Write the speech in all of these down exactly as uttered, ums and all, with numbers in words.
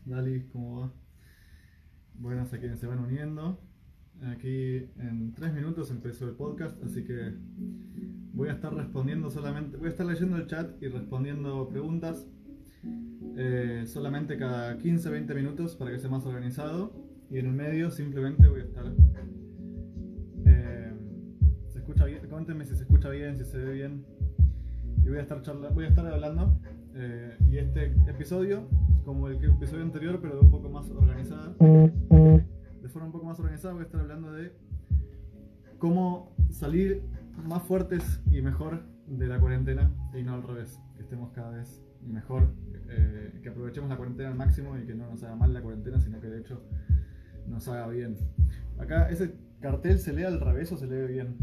Dali, ¿cómo va? Buenas a quienes se van uniendo. Aquí en tres minutos empezó el podcast, así que voy a estar respondiendo solamente, voy a estar leyendo el chat y respondiendo preguntas eh, solamente cada quince a veinte minutos para que sea más organizado. Y en el medio simplemente voy a estar... Eh, ¿Se escucha bien? Coméntenme si se escucha bien, si se ve bien. Y voy a estar, charla, voy a estar hablando. Eh, y este episodio, como el episodio anterior, pero de un poco más organizada, de forma un poco más organizada, voy a estar hablando de cómo salir más fuertes y mejor de la cuarentena y no al revés, que estemos cada vez mejor, eh, que aprovechemos la cuarentena al máximo y que no nos haga mal la cuarentena, sino que de hecho nos haga bien. Acá ese cartel se lee al revés o se lee bien.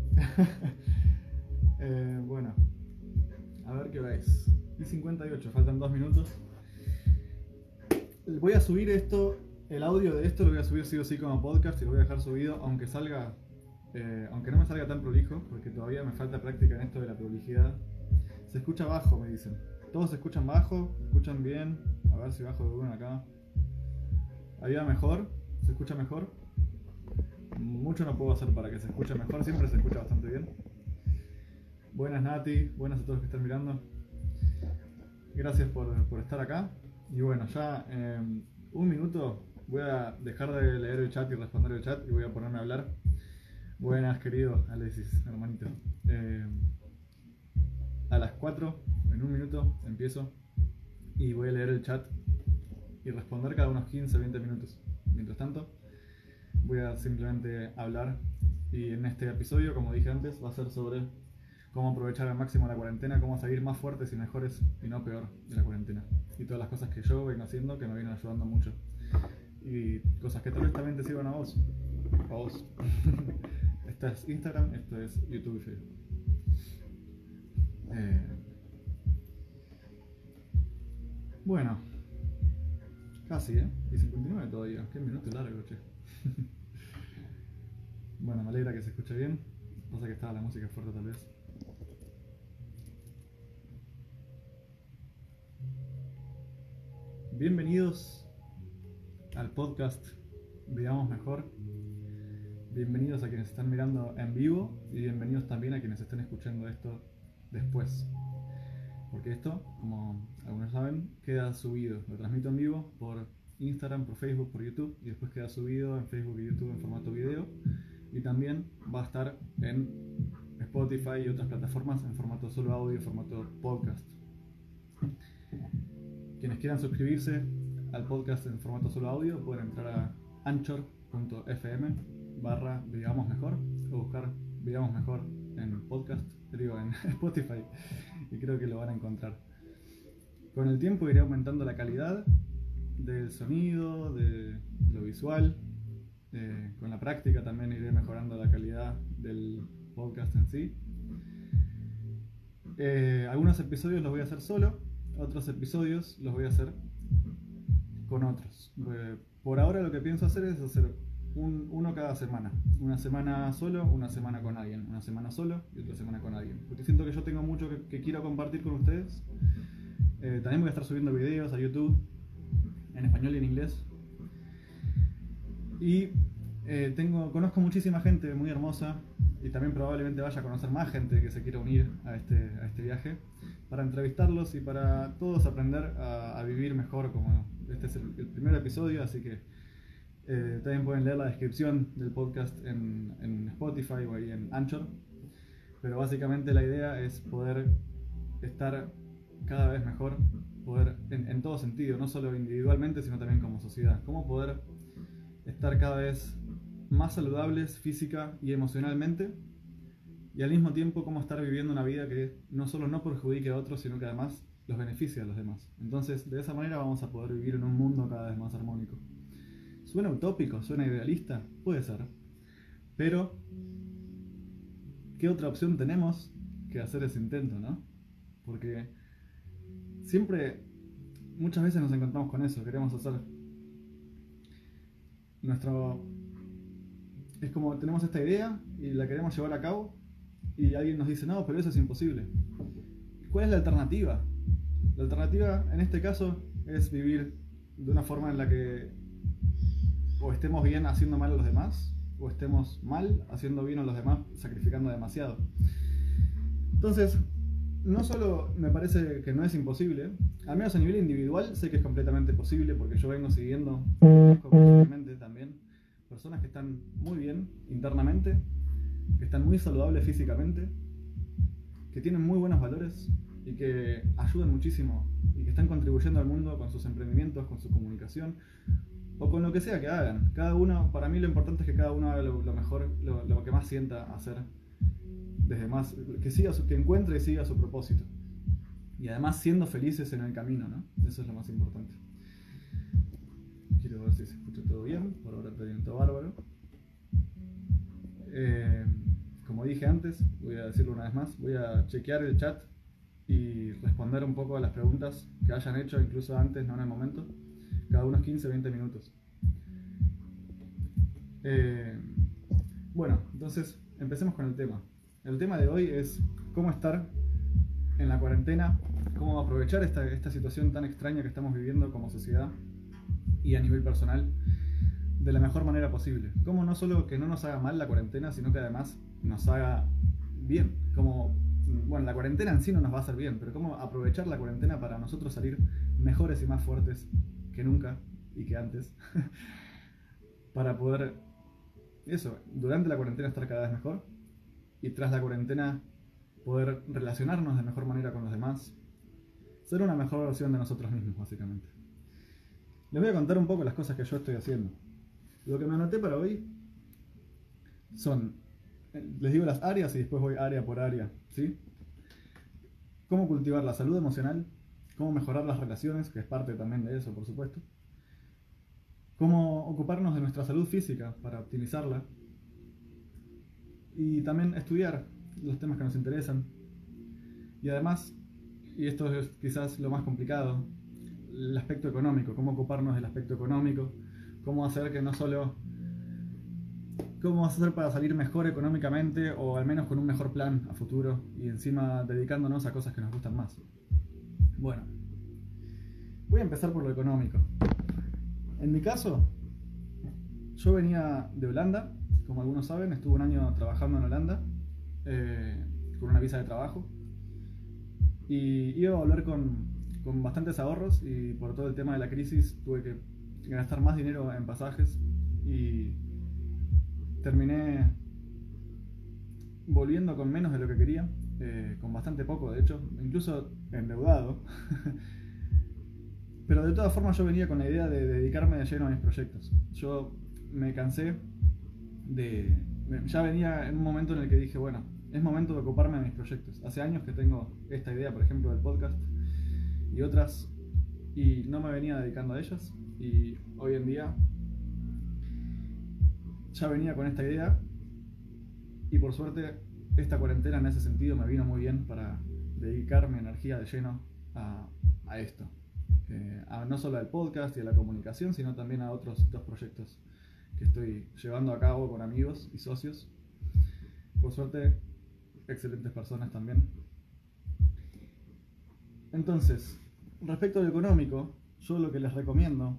eh, bueno, a ver qué hora es. Y cincuenta y ocho, faltan dos minutos. Voy a subir esto, el audio de esto lo voy a subir sí o sí como podcast y lo voy a dejar subido, aunque salga, eh, aunque no me salga tan prolijo, porque todavía me falta práctica en esto de la prolijidad. Se escucha bajo, me dicen. Todos se escuchan bajo, se escuchan bien. A ver si bajo de volumen acá. Ahí va mejor, se escucha mejor. Mucho no puedo hacer para que se escuche mejor, siempre se escucha bastante bien. Buenas Nati, buenas a todos los que están mirando. Gracias por, por estar acá. Y bueno, ya en un minuto voy a dejar de leer el chat y responder el chat y voy a ponerme a hablar. Buenas, querido Alexis, hermanito. Eh, a las cuatro, en un minuto, empiezo y voy a leer el chat y responder cada unos quince a veinte minutos. Mientras tanto, voy a simplemente hablar y en este episodio, como dije antes, va a ser sobre cómo aprovechar al máximo la cuarentena, cómo salir más fuertes y mejores y no peor de la cuarentena. Y todas las cosas que yo vengo haciendo que me vienen ayudando mucho. Y cosas que tal vez también te sirvan a vos. A vos. Esto es Instagram, esto es YouTube y Facebook. Eh... Bueno. Casi, ¿eh? Y cincuenta y nueve todavía. Qué minuto largo, che. Bueno, me alegra que se escuche bien. Pasa que estaba la música fuerte tal vez. Bienvenidos al podcast Veamos Mejor. Bienvenidos a quienes están mirando en vivo y bienvenidos también a quienes estén escuchando esto después. Porque esto, como algunos saben, queda subido. Lo transmito en vivo por Instagram, por Facebook, por YouTube y después queda subido en Facebook y YouTube en formato video. Y también va a estar en Spotify y otras plataformas en formato solo audio y formato podcast. Quienes quieran suscribirse al podcast en formato solo audio pueden entrar a anchor punto f m barra Veamos Mejor o buscar Veamos Mejor en podcast, digo en Spotify, y creo que lo van a encontrar. Con el tiempo iré aumentando la calidad del sonido, de lo visual. Eh, con la práctica también iré mejorando la calidad del podcast en sí. Eh, algunos episodios los voy a hacer solo, otros episodios los voy a hacer con otros. Eh, por ahora lo que pienso hacer es hacer un, uno cada semana. Una semana solo, una semana con alguien. Una semana solo y otra semana con alguien. Porque siento que yo tengo mucho que, que quiero compartir con ustedes. Eh, también voy a estar subiendo videos a YouTube en español y en inglés. Y eh, tengo, conozco muchísima gente muy hermosa y también probablemente vaya a conocer más gente que se quiera unir a este, a este viaje para entrevistarlos y para todos aprender a, a vivir mejor. Como este es el, el primer episodio, así que eh, también pueden leer la descripción del podcast en, en Spotify o ahí en Anchor. Pero básicamente la idea es poder estar cada vez mejor, poder en, en todo sentido, no solo individualmente sino también como sociedad. Cómo poder estar cada vez más saludables física y emocionalmente, y al mismo tiempo cómo estar viviendo una vida que no solo no perjudique a otros, sino que además los beneficie a los demás. Entonces, de esa manera vamos a poder vivir en un mundo cada vez más armónico. ¿Suena utópico? ¿Suena idealista? Puede ser. Pero, ¿qué otra opción tenemos que hacer ese intento, no? Porque siempre, muchas veces nos encontramos con eso, queremos hacer nuestro... Es como tenemos esta idea y la queremos llevar a cabo y alguien nos dice, no, pero eso es imposible. ¿Cuál es la alternativa? La alternativa en este caso es vivir de una forma en la que o estemos bien haciendo mal a los demás, o estemos mal haciendo bien a los demás, sacrificando demasiado. Entonces, no solo me parece que no es imposible, al menos a nivel individual sé que es completamente posible, porque yo vengo siguiendo constantemente también personas que están muy bien internamente, que están muy saludables físicamente, que tienen muy buenos valores y que ayudan muchísimo y que están contribuyendo al mundo con sus emprendimientos, con su comunicación o con lo que sea que hagan. Cada uno, para mí lo importante es que cada uno haga lo, lo mejor, lo, lo que más sienta hacer, desde más, que siga su, que encuentre y siga su propósito. Y además siendo felices en el camino, ¿no? Eso es lo más importante. Quiero ver si se escucha todo bien. Por ahora está bien, todo bárbaro. Eh, como dije antes, voy a decirlo una vez más, voy a chequear el chat y responder un poco a las preguntas que hayan hecho, incluso antes, no en el momento, cada unos quince a veinte minutos. Eh, bueno, entonces empecemos con el tema. El tema de hoy es cómo estar en la cuarentena, cómo aprovechar esta, esta situación tan extraña que estamos viviendo como sociedad y a nivel personal de la mejor manera posible. Cómo no solo que no nos haga mal la cuarentena, sino que además nos haga bien. Como, bueno, la cuarentena en sí no nos va a hacer bien, pero cómo aprovechar la cuarentena para nosotros salir mejores y más fuertes que nunca y que antes. Para poder, eso, durante la cuarentena estar cada vez mejor y tras la cuarentena poder relacionarnos de mejor manera con los demás, ser una mejor versión de nosotros mismos, básicamente. Les voy a contar un poco las cosas que yo estoy haciendo. Lo que me anoté para hoy son, les digo las áreas y después voy área por área, ¿sí? Cómo cultivar la salud emocional, cómo mejorar las relaciones, que es parte también de eso, por supuesto. Cómo ocuparnos de nuestra salud física para optimizarla. Y también estudiar los temas que nos interesan. Y además, y esto es quizás lo más complicado, el aspecto económico, cómo ocuparnos del aspecto económico, cómo hacer que no solo, cómo hacer para salir mejor económicamente o al menos con un mejor plan a futuro y encima dedicándonos a cosas que nos gustan más. Bueno, voy a empezar por lo económico. En mi caso, yo venía de Holanda, como algunos saben, estuve un año trabajando en Holanda eh, con una visa de trabajo y iba a volver con, con bastantes ahorros y por todo el tema de la crisis tuve que gastar más dinero en pasajes y terminé volviendo con menos de lo que quería, eh, con bastante poco de hecho, incluso endeudado. Pero de todas formas yo venía con la idea de dedicarme de lleno a mis proyectos. Yo me cansé de... Ya venía en un momento en el que dije, bueno, es momento de ocuparme de mis proyectos. Hace años que tengo esta idea, por ejemplo, del podcast y otras, y no me venía dedicando a ellas. Y hoy en día ya venía con esta idea y por suerte esta cuarentena en ese sentido me vino muy bien para dedicar mi energía de lleno a, a esto. Eh, a, no solo al podcast y a la comunicación, sino también a otros dos proyectos que estoy llevando a cabo con amigos y socios. Por suerte, excelentes personas también. Entonces, respecto a lo económico, yo lo que les recomiendo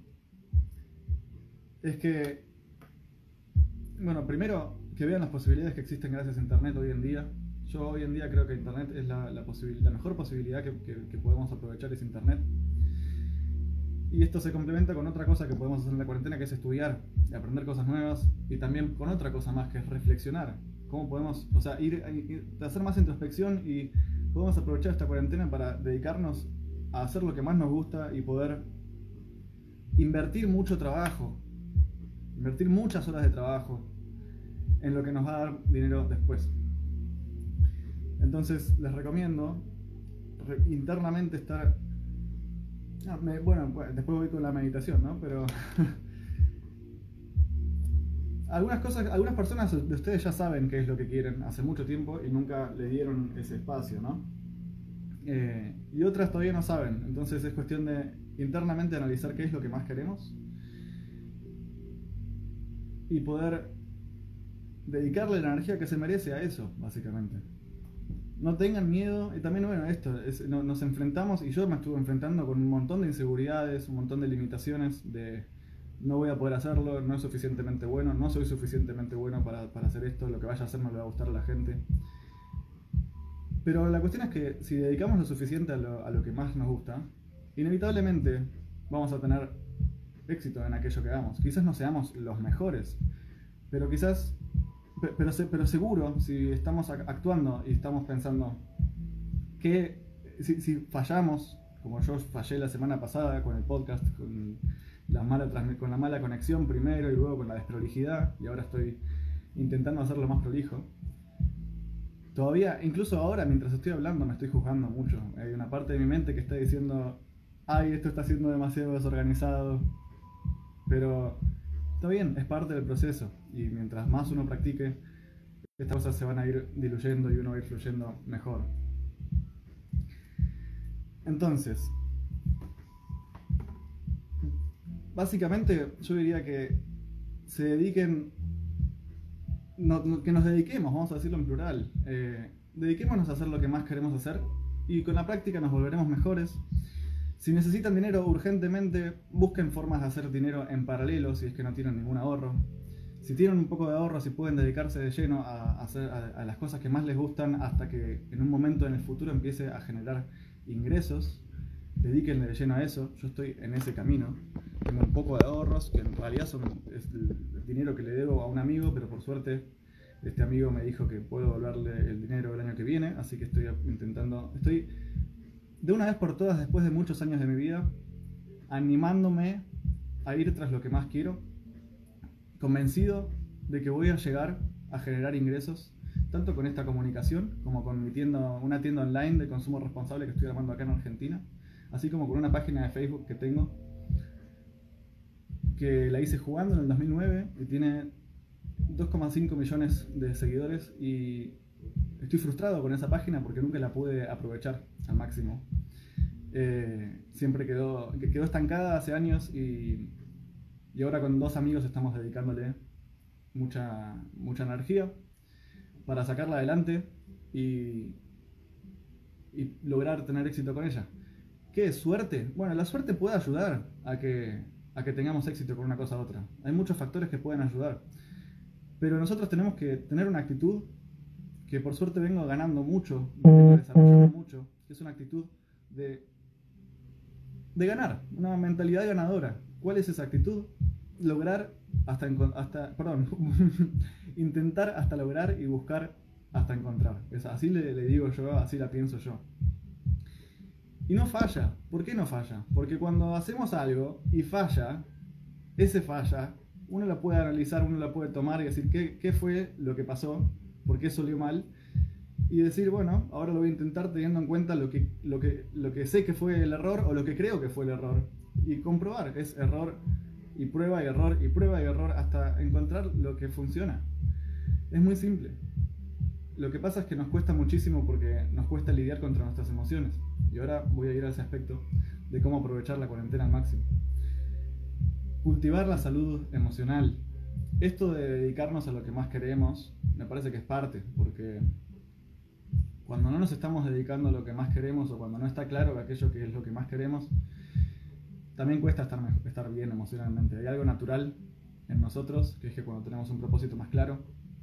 es que, bueno, primero que vean las posibilidades que existen gracias a Internet hoy en día. Yo hoy en día creo que Internet es la, la, la mejor posibilidad que, que, que podemos aprovechar, es Internet. Y esto se complementa con otra cosa que podemos hacer en la cuarentena, que es estudiar, aprender cosas nuevas, y también con otra cosa más, que es reflexionar. Cómo podemos, o sea, ir, ir hacer más introspección y podemos aprovechar esta cuarentena para dedicarnos a hacer lo que más nos gusta y poder invertir mucho trabajo, invertir muchas horas de trabajo en lo que nos va a dar dinero después. Entonces les recomiendo internamente estar... Ah, me, bueno, después voy con la meditación, ¿no? Pero algunas cosas, algunas personas de ustedes ya saben qué es lo que quieren hace mucho tiempo y nunca le dieron ese espacio, ¿no? Eh, y otras todavía no saben, entonces es cuestión de internamente analizar qué es lo que más queremos y poder dedicarle la energía que se merece a eso, básicamente. no tengan miedo. Y también, bueno, esto, es, no, nos enfrentamos, y yo me estuve enfrentando con un montón de inseguridades, un montón de limitaciones, de no voy a poder hacerlo, no es suficientemente bueno, no soy suficientemente bueno para, para hacer esto, lo que vaya a hacer no le va a gustar a la gente. Pero la cuestión es que si dedicamos lo suficiente a lo, a lo que más nos gusta, inevitablemente vamos a tener éxito en aquello que hagamos. Quizás no seamos los mejores, pero quizás, pero, pero seguro, si estamos actuando y estamos pensando que si, si fallamos, como yo fallé la semana pasada con el podcast, con la mala, con la mala conexión primero y luego con la desprolijidad, y ahora estoy intentando hacerlo más prolijo. Todavía, incluso ahora, mientras estoy hablando, me estoy juzgando mucho. Hay una parte de mi mente que está diciendo, ay, esto está siendo demasiado desorganizado. Pero está bien, es parte del proceso. Y mientras más uno practique, estas cosas se van a ir diluyendo y uno va a ir fluyendo mejor. Entonces, básicamente yo diría que se dediquen... No, no, que nos dediquemos, vamos a decirlo en plural, eh, dediquémonos a hacer lo que más queremos hacer y con la práctica nos volveremos mejores. Si necesitan dinero urgentemente, busquen formas de hacer dinero en paralelo si es que no tienen ningún ahorro. Si tienen un poco de ahorro, si pueden dedicarse de lleno a, hacer, a, a las cosas que más les gustan hasta que en un momento en el futuro empiece a generar ingresos, dedíquenle de lleno a eso. Yo estoy en ese camino. Tengo un poco de ahorros, que en realidad son es el dinero que le debo a un amigo, pero por suerte este amigo me dijo que puedo devolverle el dinero el año que viene, así que estoy intentando, estoy de una vez por todas, después de muchos años de mi vida, animándome a ir tras lo que más quiero, convencido de que voy a llegar a generar ingresos, tanto con esta comunicación como con mi tienda, una tienda online de consumo responsable que estoy armando acá en Argentina, así como con una página de Facebook que tengo, que la hice jugando en el dos mil nueve y tiene dos coma cinco millones de seguidores y estoy frustrado con esa página porque nunca la pude aprovechar al máximo. Eh, siempre quedó, quedó estancada hace años y, y ahora con dos amigos estamos dedicándole mucha, mucha energía para sacarla adelante y, y lograr tener éxito con ella. ¿Qué es suerte? Bueno, la suerte puede ayudar a que a que tengamos éxito con una cosa u otra. Hay muchos factores que pueden ayudar. Pero nosotros tenemos que tener una actitud que por suerte vengo ganando mucho, vengo desarrollando mucho, que es una actitud de, de ganar, una mentalidad ganadora. ¿Cuál es esa actitud? Lograr hasta, hasta perdón, intentar hasta lograr y buscar hasta encontrar. Es, así le, le digo yo, así la pienso yo. Y no falla. ¿Por qué no falla? Porque cuando hacemos algo y falla, ese falla, uno lo puede analizar, uno lo puede tomar y decir qué, qué fue lo que pasó, por qué salió mal, y decir, bueno, ahora lo voy a intentar teniendo en cuenta lo que, lo que, lo que sé que fue el error o lo que creo que fue el error. Y comprobar, es error y prueba y error y prueba y error hasta encontrar lo que funciona. Es muy simple. Lo que pasa es que nos cuesta muchísimo porque nos cuesta lidiar contra nuestras emociones. Y ahora voy a ir a ese aspecto de cómo aprovechar la cuarentena al máximo. Cultivar la salud emocional. Esto de dedicarnos a lo que más queremos, me parece que es parte, porque cuando no nos estamos dedicando a lo que más queremos o cuando no está claro que aquello que es lo que más queremos, también cuesta estar, estar bien emocionalmente. Hay algo natural en nosotros, que es que cuando tenemos un propósito más claro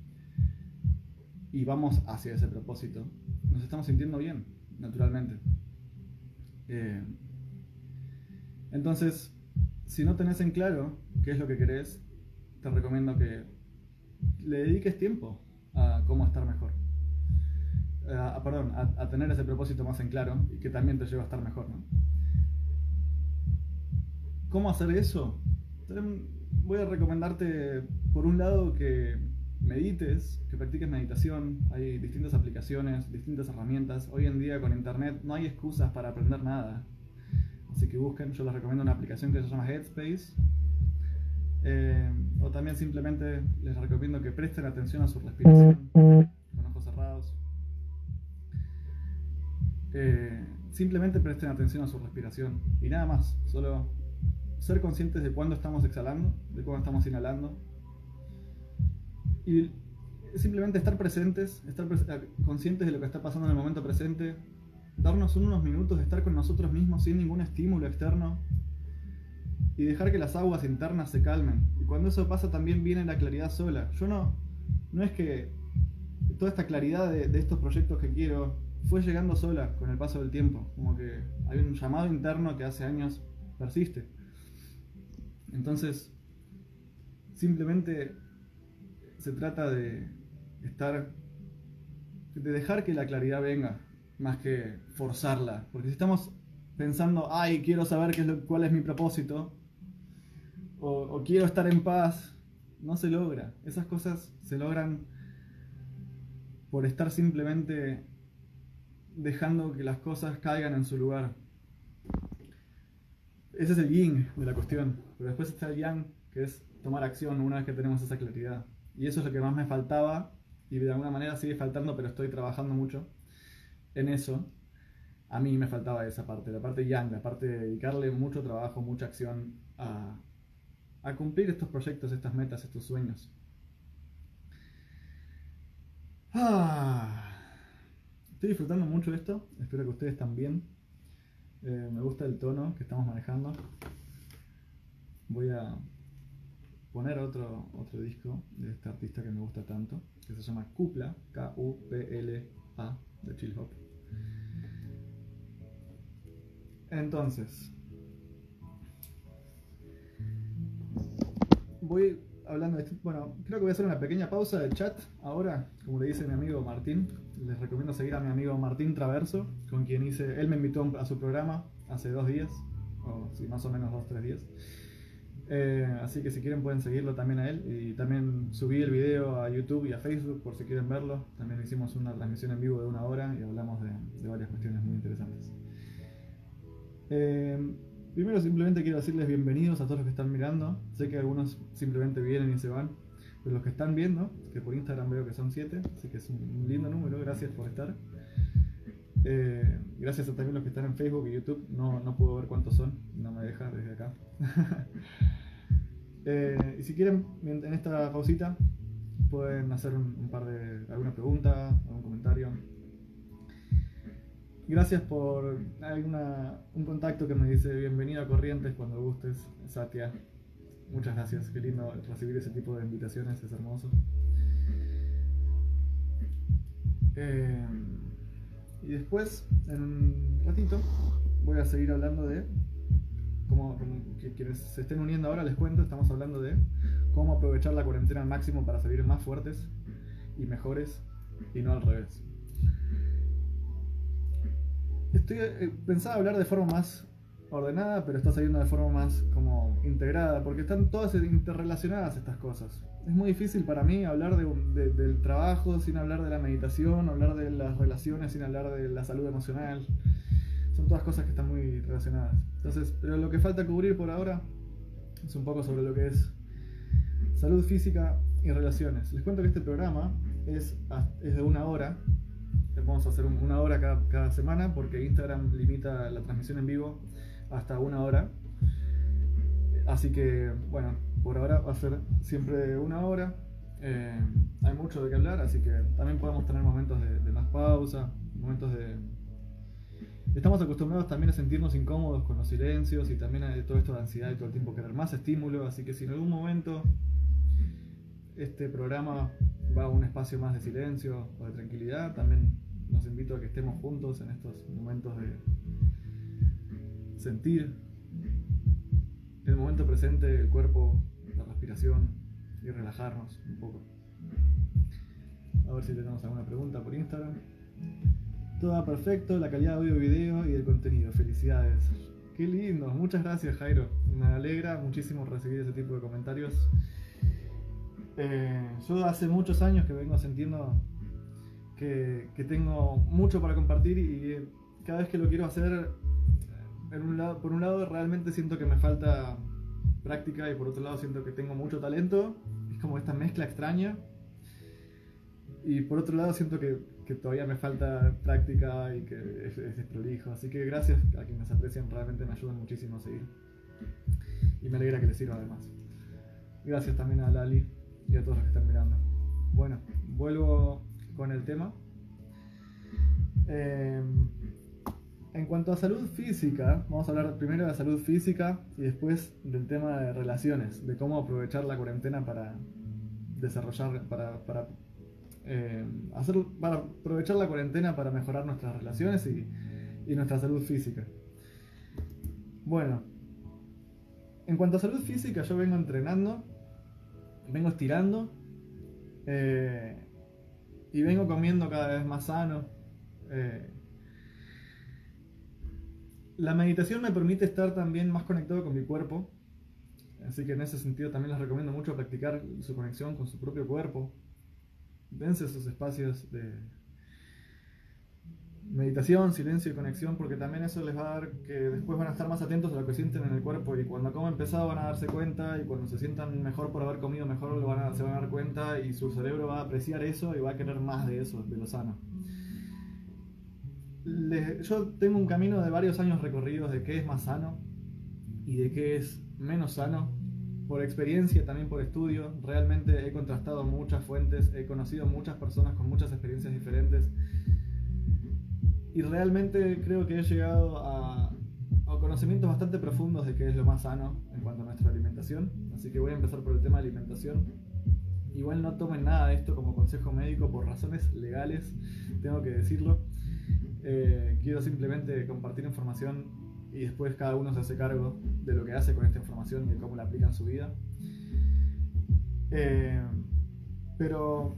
y vamos hacia ese propósito, nos estamos sintiendo bien, naturalmente. Eh, entonces, si no tenés en claro qué es lo que querés, te recomiendo que le dediques tiempo a cómo estar mejor. A, perdón, a, a tener ese propósito más en claro y que también te lleva a estar mejor, ¿no? ¿Cómo hacer eso? Voy a recomendarte, por un lado, que medites, que practiques meditación. Hay distintas aplicaciones, distintas herramientas. Hoy en día con internet no hay excusas para aprender nada. Así que busquen, yo les recomiendo una aplicación que se llama Headspace. Eh, o también simplemente les recomiendo que presten atención a su respiración, con ojos cerrados. Eh, simplemente presten atención a su respiración y nada más, solo ser conscientes de cuándo estamos exhalando, de cuándo estamos inhalando. Y simplemente estar presentes, estar pres conscientes de lo que está pasando en el momento presente, darnos unos minutos de estar con nosotros mismos sin ningún estímulo externo y dejar que las aguas internas se calmen. Y cuando eso pasa también viene la claridad sola. Yo no, no es que toda esta claridad de, de estos proyectos que quiero fue llegando sola con el paso del tiempo, como que hay un llamado interno que hace años persiste. Entonces, simplemente se trata de estar, de dejar que la claridad venga, más que forzarla. Porque si estamos pensando, ay, quiero saber qué es lo, cuál es mi propósito, o, o quiero estar en paz, no se logra. Esas cosas se logran por estar simplemente dejando que las cosas caigan en su lugar. Ese es el yin de la cuestión. Pero después está el yang, que es tomar acción una vez que tenemos esa claridad. Y eso es lo que más me faltaba, y de alguna manera sigue faltando, pero estoy trabajando mucho en eso. A mí me faltaba esa parte, la parte yang, la parte de dedicarle mucho trabajo, mucha acción a, a cumplir estos proyectos, estas metas, estos sueños. Ah, estoy disfrutando mucho de esto, espero que ustedes también. Eh, me gusta el tono que estamos manejando. Voy a poner otro, otro disco de este artista que me gusta tanto, que se llama Kupla, K U P L A, de Chill Hop. Entonces, voy hablando de esto. Bueno, creo que voy a hacer una pequeña pausa de chat ahora, como le dice mi amigo Martín. Les recomiendo seguir a mi amigo Martín Traverso, con quien hice, él me invitó a su programa hace dos días, o sí, más o menos dos, tres días. Eh, así que si quieren pueden seguirlo también a él. Y también subí el video a YouTube y a Facebook por si quieren verlo. También hicimos una transmisión en vivo de una hora y hablamos de, de varias cuestiones muy interesantes. Eh, primero simplemente quiero decirles bienvenidos a todos los que están mirando. Sé que algunos simplemente vienen y se van, pero los que están viendo, que por Instagram veo que son siete, así que es un lindo número, gracias por estar. Eh, gracias a también los que están en Facebook y YouTube, no, no puedo ver cuántos son, no me deja desde acá. eh, y si quieren, en esta pausita, pueden hacer un, un par de, alguna pregunta, algún comentario. Gracias por, hay una, un contacto que me dice bienvenido a Corrientes cuando gustes, Satya. Muchas gracias, qué lindo recibir ese tipo de invitaciones, es hermoso. Eh, y después, en un ratito, voy a seguir hablando de, como, como que, quienes se estén uniendo ahora les cuento, estamos hablando de cómo aprovechar la cuarentena al máximo para salir más fuertes y mejores, y no al revés. Estoy eh, pensaba hablar de forma más ordenada, pero está saliendo de forma más como integrada, porque están todas interrelacionadas estas cosas. Es muy difícil para mí hablar de, de, del trabajo sin hablar de la meditación, hablar de las relaciones sin hablar de la salud emocional. Son todas cosas que están muy relacionadas. Entonces, pero lo que falta cubrir por ahora es un poco sobre lo que es salud física y relaciones. Les cuento que este programa es, es de una hora. Vamos a hacer una hora cada, cada semana porque Instagram limita la transmisión en vivo hasta una hora. Así que, bueno, por ahora va a ser siempre una hora. Eh, hay mucho de qué hablar, así que también podemos tener momentos de, de más pausa, momentos de... Estamos acostumbrados también a sentirnos incómodos con los silencios y también a todo esto de ansiedad y todo el tiempo querer más estímulo, así que si en algún momento este programa va a un espacio más de silencio o de tranquilidad, también los invito a que estemos juntos en estos momentos de sentir el momento presente, el cuerpo, la respiración y relajarnos un poco. A ver si tenemos alguna pregunta por Instagram. Todo va perfecto, la calidad de audio, video y el contenido. Felicidades. Qué lindo, muchas gracias Jairo. Me alegra muchísimo recibir ese tipo de comentarios. Eh, yo hace muchos años que vengo sintiendo que, que tengo mucho para compartir y cada vez que lo quiero hacer, en un lado, por un lado realmente siento que me falta práctica y por otro lado siento que tengo mucho talento. Es como esta mezcla extraña. Y por otro lado siento que, que todavía me falta práctica y que es, es desprolijo. Así que gracias a quienes aprecian, realmente me ayudan muchísimo a seguir. Y me alegra que les sirva además. Gracias también a Lali y a todos los que están mirando. Bueno, vuelvo con el tema. Eh, en cuanto a salud física, vamos a hablar primero de la salud física y después del tema de relaciones, de cómo aprovechar la cuarentena para desarrollar, para, para, eh, hacer, para aprovechar la cuarentena para mejorar nuestras relaciones y, y nuestra salud física. Bueno, en cuanto a salud física, yo vengo entrenando, vengo estirando eh, y vengo comiendo cada vez más sano. Eh, la meditación me permite estar también más conectado con mi cuerpo, así que en ese sentido también les recomiendo mucho practicar su conexión con su propio cuerpo. Dense esos espacios de meditación, silencio y conexión, porque también eso les va a dar que después van a estar más atentos a lo que sienten en el cuerpo, y cuando comen pesado van a darse cuenta, y cuando se sientan mejor por haber comido mejor lo van a, se van a dar cuenta, y su cerebro va a apreciar eso y va a querer más de eso, de lo sano. Les, yo tengo un camino de varios años recorridos de qué es más sano y de qué es menos sano, por experiencia, también por estudio. Realmente he contrastado muchas fuentes, he conocido muchas personas con muchas experiencias diferentes, y realmente creo que he llegado a, a conocimientos bastante profundos de qué es lo más sano en cuanto a nuestra alimentación. Así que voy a empezar por el tema de alimentación. Igual no tomen nada de esto como consejo médico por razones legales, tengo que decirlo. Eh, quiero simplemente compartir información y después cada uno se hace cargo de lo que hace con esta información y de cómo la aplica en su vida. Eh, pero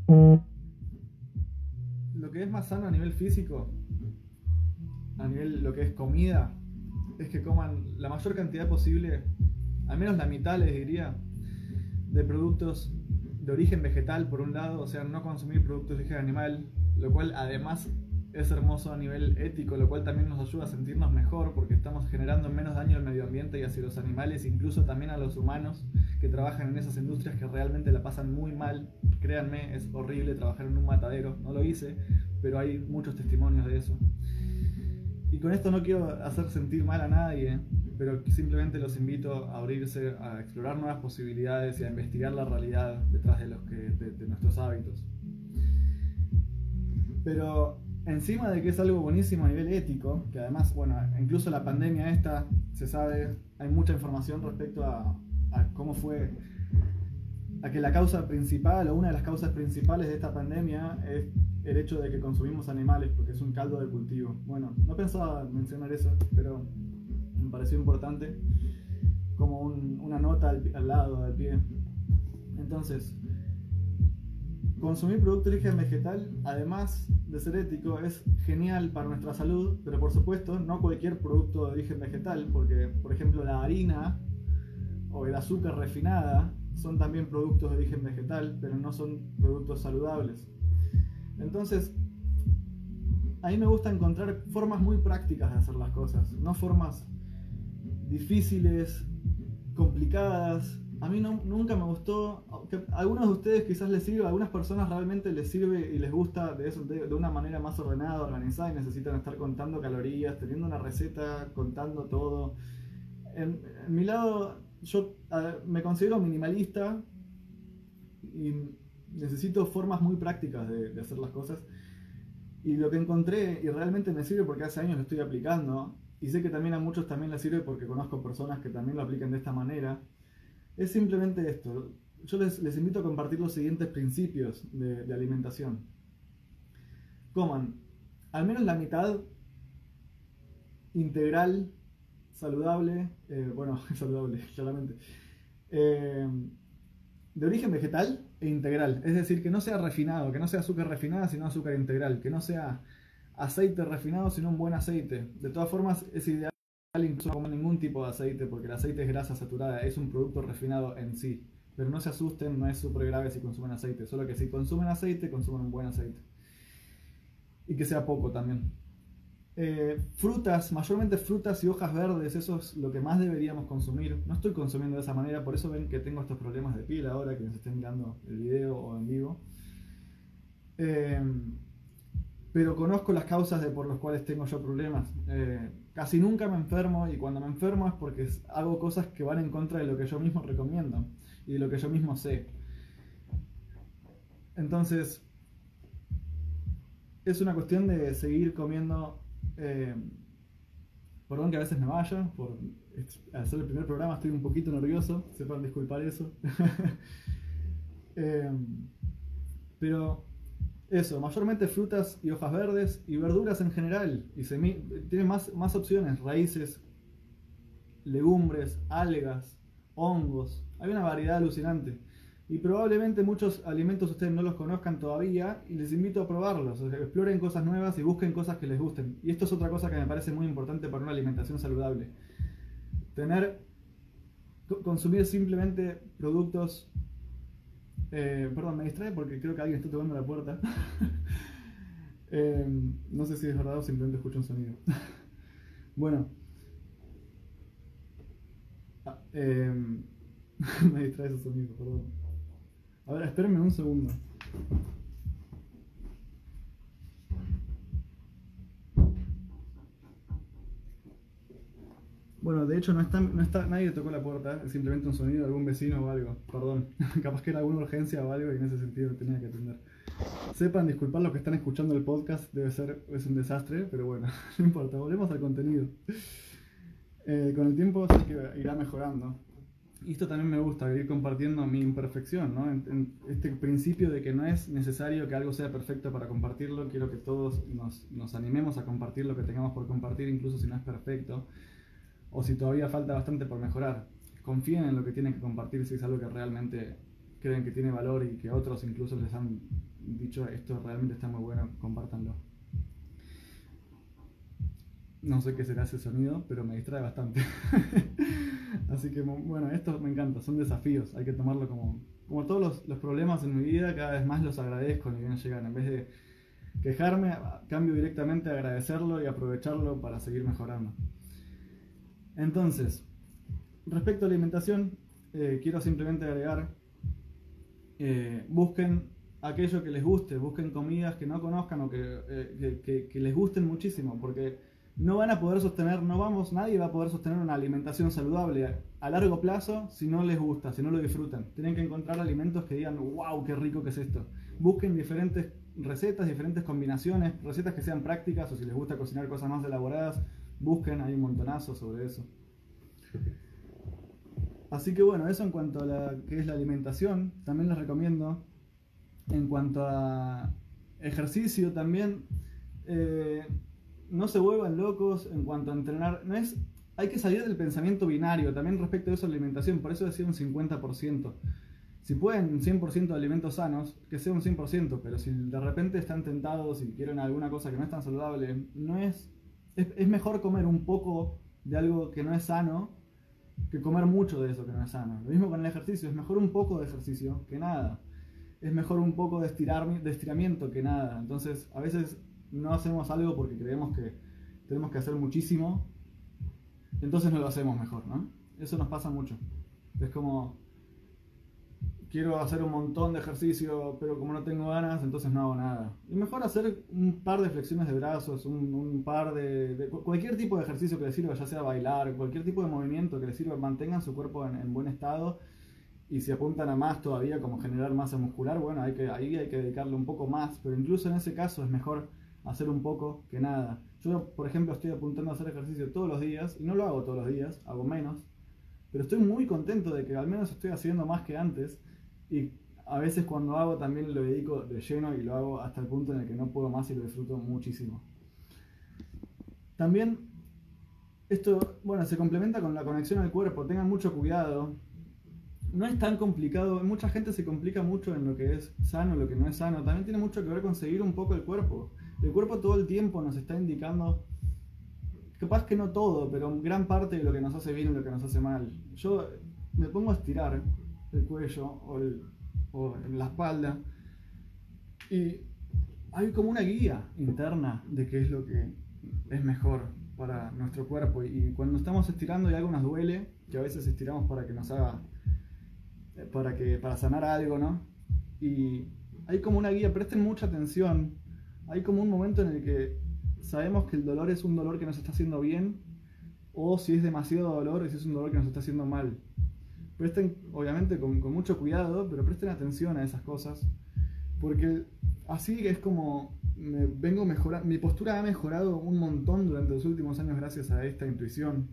lo que es más sano a nivel físico, a nivel lo que es comida, es que coman la mayor cantidad posible, al menos la mitad les diría, de productos de origen vegetal por un lado, o sea, no consumir productos de origen animal, lo cual además es hermoso a nivel ético, lo cual también nos ayuda a sentirnos mejor porque estamos generando menos daño al medio ambiente y hacia los animales, incluso también a los humanos que trabajan en esas industrias que realmente la pasan muy mal. Créanme, es horrible trabajar en un matadero, no lo hice, pero hay muchos testimonios de eso. Y con esto no quiero hacer sentir mal a nadie, pero simplemente los invito a abrirse, a explorar nuevas posibilidades y a investigar la realidad detrás de, los que, de, de nuestros hábitos. Pero encima de que es algo buenísimo a nivel ético, que además, bueno, incluso la pandemia esta, se sabe, hay mucha información respecto a, a cómo fue, a que la causa principal, o una de las causas principales de esta pandemia es el hecho de que consumimos animales, porque es un caldo de cultivo. Bueno, no pensaba mencionar eso, pero me pareció importante, como un, una nota al, al lado, al pie. Entonces, consumir producto de origen vegetal, además de ser ético, es genial para nuestra salud, pero por supuesto no cualquier producto de origen vegetal, porque por ejemplo la harina o el azúcar refinada son también productos de origen vegetal, pero no son productos saludables. Entonces, a mí me gusta encontrar formas muy prácticas de hacer las cosas, no formas difíciles, complicadas. A mí no, nunca me gustó, que a algunos de ustedes quizás les sirve, a algunas personas realmente les sirve y les gusta de, eso, de, de una manera más ordenada, organizada, y necesitan estar contando calorías, teniendo una receta, contando todo. En, en mi lado, yo a, me considero minimalista y necesito formas muy prácticas de, de hacer las cosas. Y lo que encontré, y realmente me sirve porque hace años lo estoy aplicando, y sé que también a muchos también les sirve porque conozco personas que también lo aplican de esta manera, es simplemente esto. Yo les, les invito a compartir los siguientes principios de, de alimentación. Coman al menos la mitad integral, saludable, eh, bueno, saludable, claramente, eh, de origen vegetal e integral. Es decir, que no sea refinado, que no sea azúcar refinada, sino azúcar integral, que no sea aceite refinado, sino un buen aceite. De todas formas, es ideal incluso no comer ningún tipo de aceite, porque el aceite es grasa saturada, es un producto refinado en sí. Pero no se asusten, no es súper grave si consumen aceite, solo que si consumen aceite, consumen un buen aceite. Y que sea poco también. Eh, frutas, mayormente frutas y hojas verdes, eso es lo que más deberíamos consumir. No estoy consumiendo de esa manera, por eso ven que tengo estos problemas de piel ahora, quienes estén mirando el video o en vivo. Eh, pero conozco las causas de por las cuales tengo yo problemas. Eh, casi nunca me enfermo, y cuando me enfermo es porque hago cosas que van en contra de lo que yo mismo recomiendo y de lo que yo mismo sé. Entonces, es una cuestión de seguir comiendo. Eh, perdón que a veces me vaya, por hacer el primer programa estoy un poquito nervioso, sepan disculpar eso. eh, pero eso, mayormente frutas y hojas verdes y verduras en general. Y tiene más, más opciones, raíces, legumbres, algas, hongos. Hay una variedad alucinante. Y probablemente muchos alimentos ustedes no los conozcan todavía y les invito a probarlos. O sea, exploren cosas nuevas y busquen cosas que les gusten. Y esto es otra cosa que me parece muy importante para una alimentación saludable. Tener, consumir simplemente productos... Eh, perdón, me distrae porque creo que alguien está tocando la puerta. eh, no sé si es verdad o simplemente escucho un sonido. Bueno. Ah, eh, me distrae ese sonido, perdón. A ver, espérenme un segundo. Bueno, de hecho no está, no está, nadie tocó la puerta, es simplemente un sonido de algún vecino o algo, perdón. Capaz que era alguna urgencia o algo y en ese sentido tenía que atender. Sepan disculpar los que están escuchando el podcast, debe ser, es un desastre, pero bueno, no importa, volvemos al contenido. Eh, con el tiempo sí que irá mejorando. Y esto también me gusta, ir compartiendo mi imperfección, ¿no? En, en este principio de que no es necesario que algo sea perfecto para compartirlo, quiero que todos nos, nos animemos a compartir lo que tengamos por compartir, incluso si no es perfecto, o si todavía falta bastante por mejorar. Confíen en lo que tienen que compartir si es algo que realmente creen que tiene valor y que otros incluso les han dicho esto realmente está muy bueno, compártanlo. No sé qué será ese sonido, pero me distrae bastante. Así que, bueno, esto me encanta, son desafíos, hay que tomarlo como... Como todos los, los problemas en mi vida, cada vez más los agradezco ni bien llegan. En vez de quejarme, cambio directamente a agradecerlo y aprovecharlo para seguir mejorando. Entonces, respecto a alimentación, eh, quiero simplemente agregar, eh, busquen aquello que les guste, busquen comidas que no conozcan o que, eh, que, que, que les gusten muchísimo, porque no van a poder sostener, no vamos, nadie va a poder sostener una alimentación saludable a largo plazo si no les gusta, si no lo disfrutan. Tienen que encontrar alimentos que digan, wow, qué rico que es esto. Busquen diferentes recetas, diferentes combinaciones, recetas que sean prácticas, o si les gusta cocinar cosas más elaboradas, busquen, hay un montonazo sobre eso. Así que bueno, eso en cuanto a la que es la alimentación. También les recomiendo, en cuanto a ejercicio también, eh, no se vuelvan locos en cuanto a entrenar. No es, hay que salir del pensamiento binario también respecto a eso de alimentación. Por eso decía un cincuenta por ciento. Si pueden un cien por ciento de alimentos sanos, que sea un cien por ciento. Pero si de repente están tentados y quieren alguna cosa que no es tan saludable, no es, es, es mejor comer un poco de algo que no es sano que comer mucho de eso que no es sano. Lo mismo con el ejercicio. Es mejor un poco de ejercicio que nada. Es mejor un poco de, estirar, de estiramiento que nada. Entonces, a veces no hacemos algo porque creemos que tenemos que hacer muchísimo, entonces no lo hacemos mejor, ¿no? Eso nos pasa mucho. Es como, quiero hacer un montón de ejercicio, pero como no tengo ganas, entonces no hago nada. Y mejor hacer un par de flexiones de brazos, un, un par de, de... cualquier tipo de ejercicio que les sirva, ya sea bailar, cualquier tipo de movimiento que les sirva, mantengan su cuerpo en, en buen estado. Y si apuntan a más todavía, como generar masa muscular, bueno, hay que, ahí hay que dedicarle un poco más, pero incluso en ese caso es mejor hacer un poco que nada. Yo, por ejemplo, estoy apuntando a hacer ejercicio todos los días, y no lo hago todos los días, hago menos, pero estoy muy contento de que al menos estoy haciendo más que antes, y a veces cuando hago también lo dedico de lleno y lo hago hasta el punto en el que no puedo más y lo disfruto muchísimo. También, esto, bueno, se complementa con la conexión al cuerpo, tengan mucho cuidado. No es tan complicado, mucha gente se complica mucho en lo que es sano, lo que no es sano. También tiene mucho que ver con seguir un poco el cuerpo. El cuerpo todo el tiempo nos está indicando, capaz que no todo, pero gran parte de lo que nos hace bien y lo que nos hace mal. Yo me pongo a estirar el cuello o, el, o la espalda y hay como una guía interna de qué es lo que es mejor para nuestro cuerpo. Y cuando estamos estirando y algo nos duele, que a veces estiramos para que nos haga... Para, que, para sanar algo, ¿no? Y hay como una guía, presten mucha atención. Hay como un momento en el que sabemos que el dolor es un dolor que nos está haciendo bien, o si es demasiado dolor, o si es un dolor que nos está haciendo mal. Presten, obviamente, con, con mucho cuidado, pero presten atención a esas cosas. Porque así es como me vengo mejorando, mi postura ha mejorado un montón durante los últimos años gracias a esta intuición.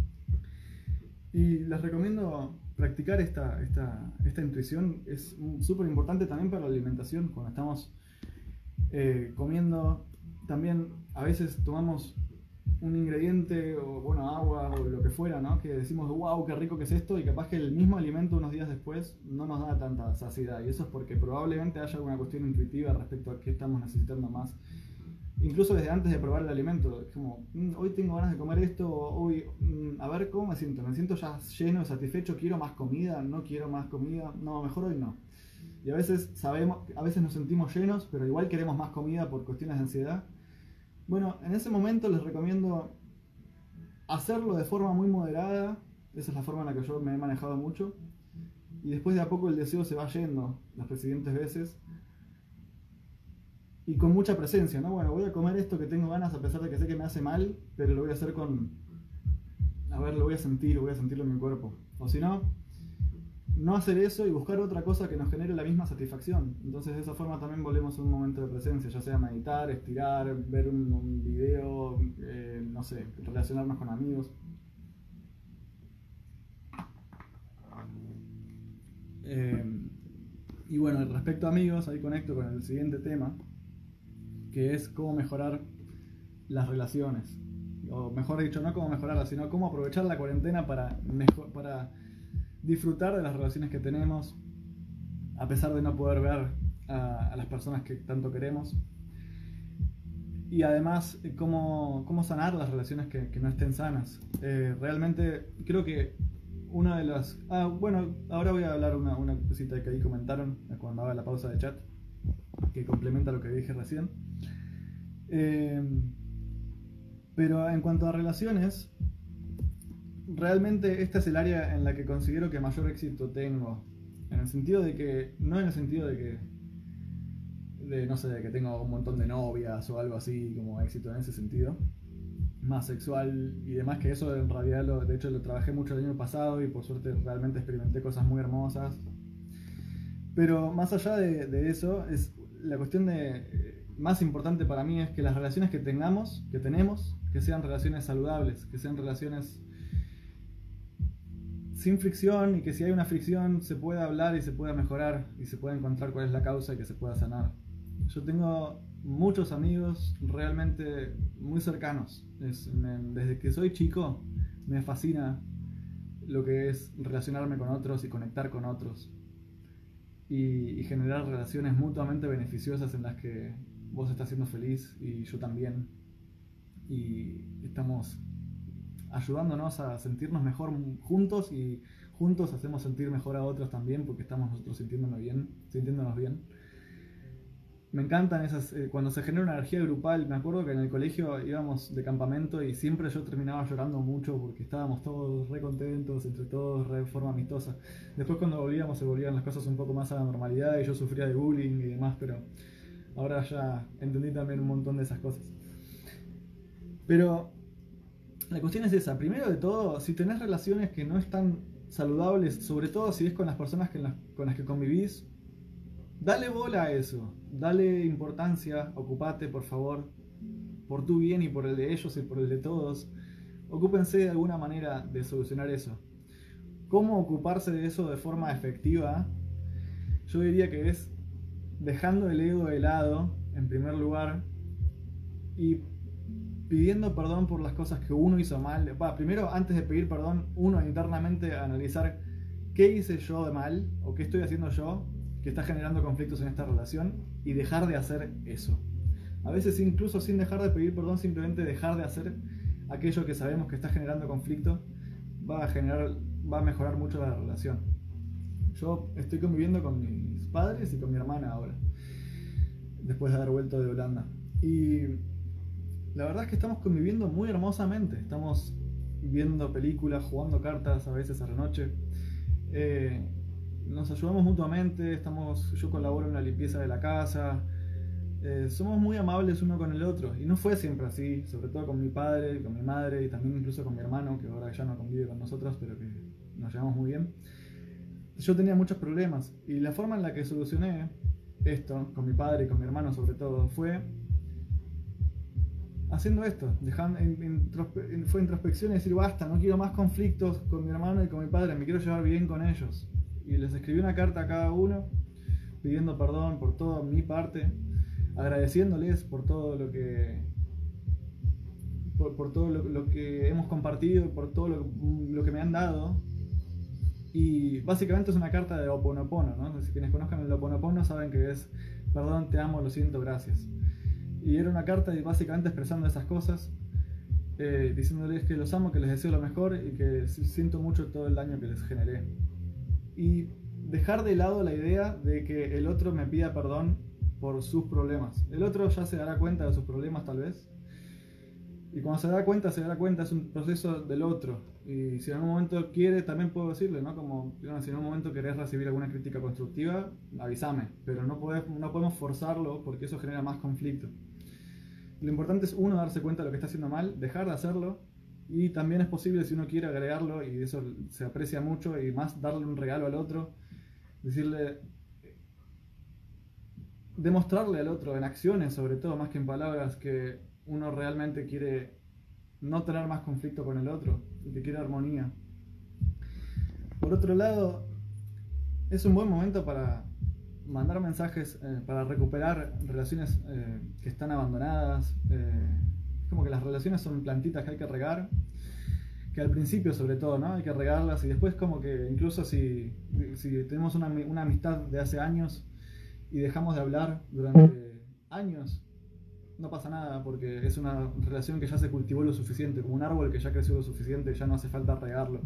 Y les recomiendo practicar esta, esta, esta intuición, es súper importante también para la alimentación, cuando estamos eh, comiendo, también a veces tomamos un ingrediente o bueno, agua o lo que fuera, ¿no? Que decimos, wow, qué rico que es esto, y capaz que el mismo alimento unos días después no nos da tanta saciedad, y eso es porque probablemente haya alguna cuestión intuitiva respecto a qué estamos necesitando más. Incluso desde antes de probar el alimento, es como, mmm, hoy tengo ganas de comer esto, hoy, mmm, a ver cómo me siento, me siento ya lleno, satisfecho, quiero más comida, no quiero más comida, no, mejor hoy no. Y a veces sabemos, a veces nos sentimos llenos, pero igual queremos más comida por cuestiones de ansiedad. Bueno, en ese momento les recomiendo hacerlo de forma muy moderada, esa es la forma en la que yo me he manejado mucho, y después de a poco el deseo se va yendo las siguientes veces. Y con mucha presencia, ¿no? Bueno, voy a comer esto que tengo ganas a pesar de que sé que me hace mal, pero lo voy a hacer con... A ver, lo voy a sentir, voy a sentirlo en mi cuerpo. O si no, no hacer eso y buscar otra cosa que nos genere la misma satisfacción. Entonces de esa forma también volvemos a un momento de presencia, ya sea meditar, estirar, ver un, un video, eh, no sé, relacionarnos con amigos. Eh, y bueno, respecto a amigos, ahí conecto con el siguiente tema, que es cómo mejorar las relaciones. O mejor dicho, no cómo mejorarlas, sino cómo aprovechar la cuarentena para, mejor, para disfrutar de las relaciones que tenemos, a pesar de no poder ver a, a las personas que tanto queremos. Y además, cómo, cómo sanar las relaciones que, que no estén sanas. Eh, realmente creo que una de las... Ah, bueno, ahora voy a hablar una, una cosita que ahí comentaron cuando haga la pausa de chat, que complementa lo que dije recién. Eh, pero en cuanto a relaciones, realmente esta es el área en la que considero que mayor éxito tengo, en el sentido de que, no en el sentido de que, de, no sé, de que tengo un montón de novias o algo así, como éxito en ese sentido, más sexual y demás, que eso en realidad, lo, de hecho lo trabajé mucho el año pasado y por suerte realmente experimenté cosas muy hermosas. Pero más allá de, de eso, es la cuestión de... más importante para mí es que las relaciones que tengamos, que tenemos, que sean relaciones saludables, que sean relaciones sin fricción, y que si hay una fricción se pueda hablar y se pueda mejorar y se pueda encontrar cuál es la causa y que se pueda sanar. Yo tengo muchos amigos realmente muy cercanos. Es, me, desde que soy chico me fascina lo que es relacionarme con otros y conectar con otros y, y generar relaciones mutuamente beneficiosas en las que vos estás siendo feliz y yo también, y estamos ayudándonos a sentirnos mejor juntos, y juntos hacemos sentir mejor a otros también porque estamos nosotros sintiéndonos bien, sintiéndonos bien. Me encantan esas, eh, cuando se genera una energía grupal. Me acuerdo que en el colegio íbamos de campamento y siempre yo terminaba llorando mucho porque estábamos todos re contentos, entre todos, re forma amistosa. Después cuando volvíamos se volvían las cosas un poco más a la normalidad y yo sufría de bullying y demás, pero ahora ya entendí también un montón de esas cosas. Pero la cuestión es esa. Primero de todo, si tenés relaciones que no están saludables, sobre todo si es con las personas que las, con las que convivís, dale bola a eso, dale importancia, ocupate por favor, por tu bien y por el de ellos y por el de todos. Ocúpense de alguna manera de solucionar eso. ¿Cómo ocuparse de eso de forma efectiva? Yo diría que es dejando el ego de lado, en primer lugar, y pidiendo perdón por las cosas que uno hizo mal. Bueno, primero, antes de pedir perdón, uno internamente analizar qué hice yo de mal o qué estoy haciendo yo que está generando conflictos en esta relación, y dejar de hacer eso. A veces incluso sin dejar de pedir perdón, simplemente dejar de hacer aquello que sabemos que está generando conflicto va a generar, va a mejorar mucho la relación. Yo estoy conviviendo con mis padres y con mi hermana ahora, después de haber vuelto de Holanda, y la verdad es que estamos conviviendo muy hermosamente. Estamos viendo películas, jugando cartas a veces a la noche. Eh, nos ayudamos mutuamente, estamos, yo colaboro en la limpieza de la casa, eh, somos muy amables uno con el otro, y no fue siempre así, sobre todo con mi padre, con mi madre y también incluso con mi hermano, que ahora ya no convive con nosotros, pero que nos llevamos muy bien. Yo tenía muchos problemas y la forma en la que solucioné esto, con mi padre y con mi hermano sobre todo, fue haciendo esto, dejando, in, introspe, fue introspección y decir basta, no quiero más conflictos con mi hermano y con mi padre, me quiero llevar bien con ellos. Y les escribí una carta a cada uno pidiendo perdón por toda mi parte, agradeciéndoles por todo lo que por, por todo lo, lo que hemos compartido, por todo lo, lo que me han dado. Y básicamente es una carta de Ho'oponopono, ¿no? Si quienes conozcan el Ho'oponopono saben que es perdón, te amo, lo siento, gracias. Y era una carta básicamente expresando esas cosas, eh, diciéndoles que los amo, que les deseo lo mejor y que siento mucho todo el daño que les generé. Y dejar de lado la idea de que el otro me pida perdón por sus problemas. El otro ya se dará cuenta de sus problemas tal vez. Y cuando se da cuenta, se dará cuenta, es un proceso del otro. Y si en algún momento quiere, también puedo decirle, ¿no? Como, si en algún momento querés recibir alguna crítica constructiva, avísame. Pero no, podés, no podemos forzarlo porque eso genera más conflicto. Lo importante es uno darse cuenta de lo que está haciendo mal, dejar de hacerlo. Y también es posible, si uno quiere, agregarlo, y eso se aprecia mucho, y más darle un regalo al otro. Decirle, demostrarle al otro, en acciones sobre todo, más que en palabras, que uno realmente quiere no tener más conflicto con el otro y que quiere armonía. Por otro lado, es un buen momento para mandar mensajes, eh, para recuperar relaciones eh, que están abandonadas. Eh, es como que las relaciones son plantitas que hay que regar, que al principio sobre todo, ¿no? Hay que regarlas, y después como que incluso si, si tenemos una, una amistad de hace años y dejamos de hablar durante años, no pasa nada, porque es una relación que ya se cultivó lo suficiente, como un árbol que ya creció lo suficiente, ya no hace falta regarlo.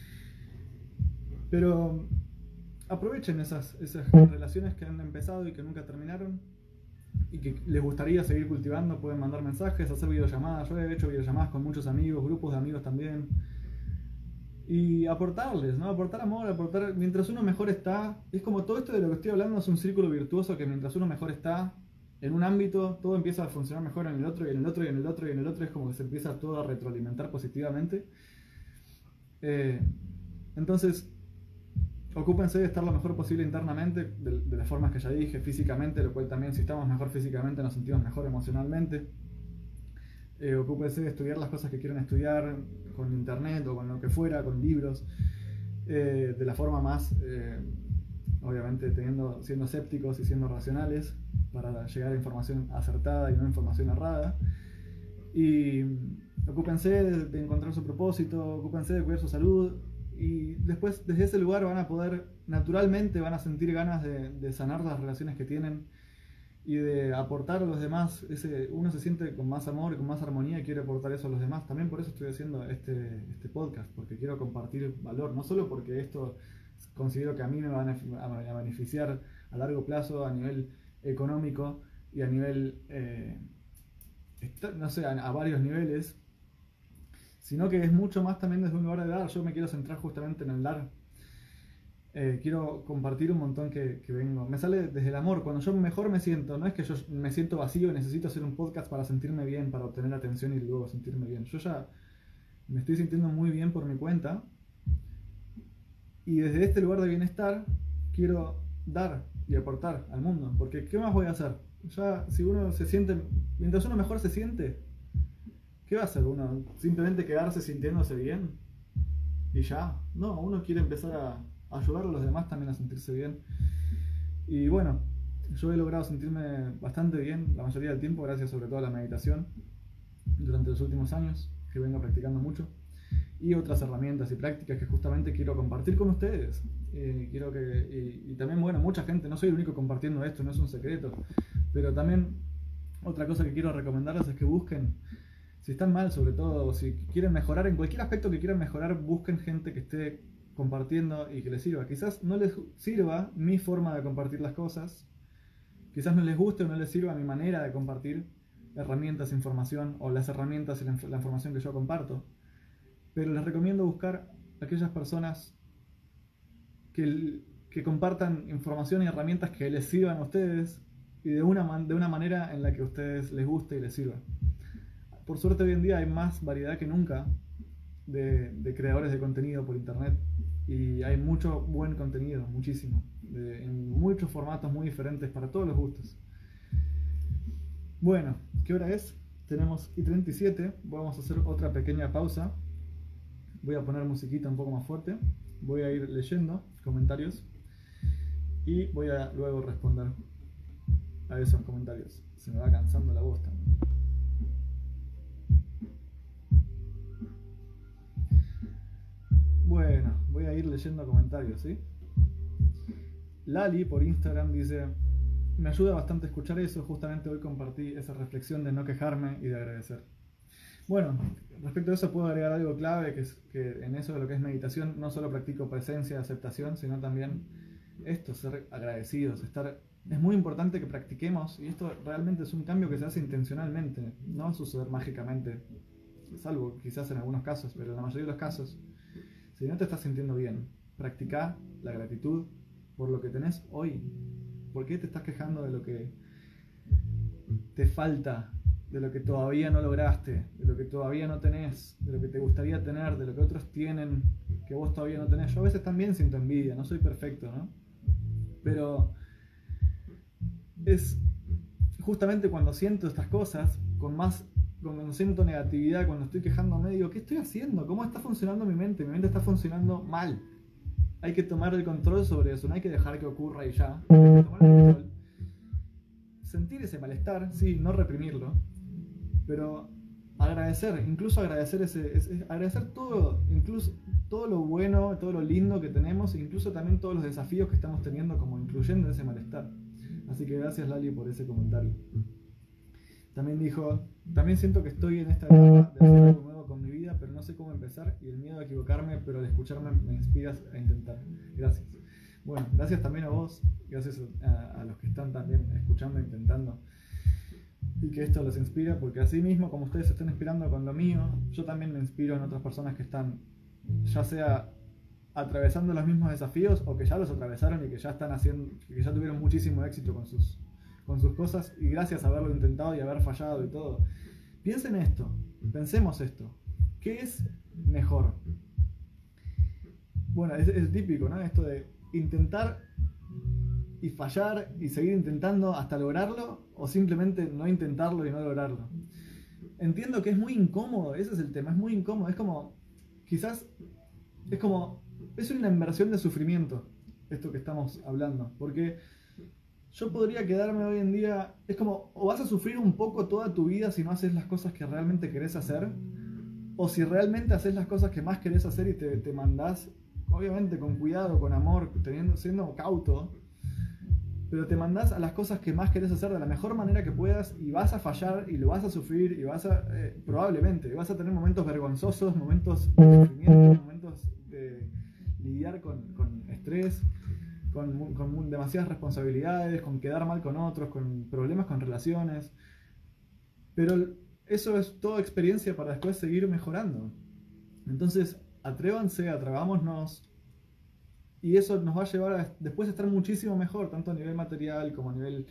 Pero aprovechen esas, esas relaciones que han empezado y que nunca terminaron y que les gustaría seguir cultivando. Pueden mandar mensajes, hacer videollamadas. Yo he hecho videollamadas con muchos amigos, grupos de amigos también, y aportarles, ¿no? Aportar amor, aportar. Mientras uno mejor está, es como todo esto de lo que estoy hablando es un círculo virtuoso, que mientras uno mejor está en un ámbito, todo empieza a funcionar mejor en el otro, y en el otro, y en el otro, y en el otro. Es como que se empieza todo a retroalimentar positivamente. Eh, entonces, ocúpense de estar lo mejor posible internamente, de, de las formas que ya dije, físicamente, lo cual también, si estamos mejor físicamente, nos sentimos mejor emocionalmente. Eh, ocúpense de estudiar las cosas que quieren estudiar, con internet o con lo que fuera, con libros, eh, de la forma más, eh, obviamente teniendo, siendo escépticos y siendo racionales, para llegar a información acertada y no información errada. Y ocúpense de, de encontrar su propósito, ocúpense de cuidar su salud, y después desde ese lugar van a poder, naturalmente van a sentir ganas de, de sanar las relaciones que tienen y de aportar a los demás. Ese, uno se siente con más amor y con más armonía y quiere aportar eso a los demás. También por eso estoy haciendo este, este podcast, porque quiero compartir valor, no solo porque esto considero que a mí me va a beneficiar a largo plazo, a nivel económico y a nivel, eh, no sé, a, a varios niveles, sino que es mucho más también desde un lugar de dar. Yo me quiero centrar justamente en el dar. Eh, quiero compartir un montón que, que vengo. Me sale desde el amor. Cuando yo mejor me siento, no es que yo me siento vacío y necesito hacer un podcast para sentirme bien, para obtener atención y luego sentirme bien. Yo ya me estoy sintiendo muy bien por mi cuenta, y desde este lugar de bienestar quiero dar y aportar al mundo. Porque ¿qué más voy a hacer? Ya, si uno se siente, mientras uno mejor se siente, ¿qué va a hacer uno? ¿Simplemente quedarse sintiéndose bien? Y ya. No, uno quiere empezar a ayudar a los demás también a sentirse bien. Y bueno, yo he logrado sentirme bastante bien la mayoría del tiempo, gracias sobre todo a la meditación, durante los últimos años, que vengo practicando mucho. Y otras herramientas y prácticas que justamente quiero compartir con ustedes. Eh, quiero que, y, y también, bueno, mucha gente, no soy el único compartiendo esto, no es un secreto. Pero también, otra cosa que quiero recomendarles es que busquen, si están mal, sobre todo, si quieren mejorar en cualquier aspecto que quieran mejorar, busquen gente que esté compartiendo y que les sirva. Quizás no les sirva mi forma de compartir las cosas, quizás no les guste o no les sirva mi manera de compartir herramientas, información, o las herramientas y la, la información que yo comparto, pero les recomiendo buscar aquellas personas que, que compartan información y herramientas que les sirvan a ustedes, y de una, man, de una manera en la que a ustedes les guste y les sirva. Por suerte hoy en día hay más variedad que nunca de, de creadores de contenido por internet, y hay mucho buen contenido, muchísimo. de, en muchos formatos muy diferentes para todos los gustos. Bueno, ¿qué hora es? Tenemos y treinta y siete, vamos a hacer otra pequeña pausa. Voy a poner musiquita un poco más fuerte, voy a ir leyendo comentarios y voy a luego responder a esos comentarios. Se me va cansando la voz también. Bueno, voy a ir leyendo comentarios, ¿sí? Lali por Instagram dice: me ayuda bastante escuchar eso, justamente hoy compartí esa reflexión de no quejarme y de agradecer. Bueno, respecto a eso puedo agregar algo clave, que es que en eso de lo que es meditación no solo practico presencia, aceptación, sino también esto, ser agradecidos, estar... Es muy importante que practiquemos, y esto realmente es un cambio que se hace intencionalmente, no va a suceder mágicamente, salvo quizás en algunos casos, pero en la mayoría de los casos, si no te estás sintiendo bien, practica la gratitud por lo que tenés hoy. ¿Por qué te estás quejando de lo que te falta, de lo que todavía no lograste, de lo que todavía no tenés, de lo que te gustaría tener, de lo que otros tienen que vos todavía no tenés? Yo a veces también siento envidia, no soy perfecto, ¿no? Pero es justamente cuando siento estas cosas, con más, cuando siento negatividad, cuando estoy quejándome, digo, ¿qué estoy haciendo? ¿Cómo está funcionando mi mente? Mi mente está funcionando mal. Hay que tomar el control sobre eso, no hay que dejar que ocurra y ya. Hay que tomar el control. Sentir ese malestar, sí, no reprimirlo, pero agradecer, incluso agradecer ese, ese, agradecer todo, incluso todo lo bueno, todo lo lindo que tenemos, e incluso también todos los desafíos que estamos teniendo, como incluyendo ese malestar. Así que gracias, Lali, por ese comentario. También dijo: también siento que estoy en esta etapa de hacer algo nuevo con mi vida, pero no sé cómo empezar, y el miedo a equivocarme, pero al escucharme me inspiras a intentar. Gracias. Bueno, gracias también a vos, gracias a, a los que están también escuchando e intentando, y que esto los inspira, porque así mismo como ustedes se están inspirando con lo mío, yo también me inspiro en otras personas que están, ya sea atravesando los mismos desafíos o que ya los atravesaron y que ya están haciendo, que ya tuvieron muchísimo éxito con sus, con sus cosas, y gracias a haberlo intentado y haber fallado y todo. Piensen esto, pensemos esto, ¿qué es mejor? Bueno, es el típico, ¿no? Esto de intentar y fallar y seguir intentando hasta lograrlo, o simplemente no intentarlo y no lograrlo. Entiendo que es muy incómodo, ese es el tema, es muy incómodo, es como, quizás, es como, es una inversión de sufrimiento, esto que estamos hablando, porque yo podría quedarme hoy en día, es como, o vas a sufrir un poco toda tu vida si no haces las cosas que realmente querés hacer, o si realmente haces las cosas que más querés hacer y te, te mandás, obviamente con cuidado, con amor, teniendo, siendo cauto, pero te mandás a las cosas que más querés hacer de la mejor manera que puedas, y vas a fallar y lo vas a sufrir y vas a, eh, probablemente, vas a tener momentos vergonzosos, momentos de sufrimiento, momentos de lidiar con, con estrés, con, con demasiadas responsabilidades, con quedar mal con otros, con problemas con relaciones, pero eso es toda experiencia para después seguir mejorando. Entonces, atrévanse, atrevámonos, y eso nos va a llevar a después a estar muchísimo mejor, tanto a nivel material como a nivel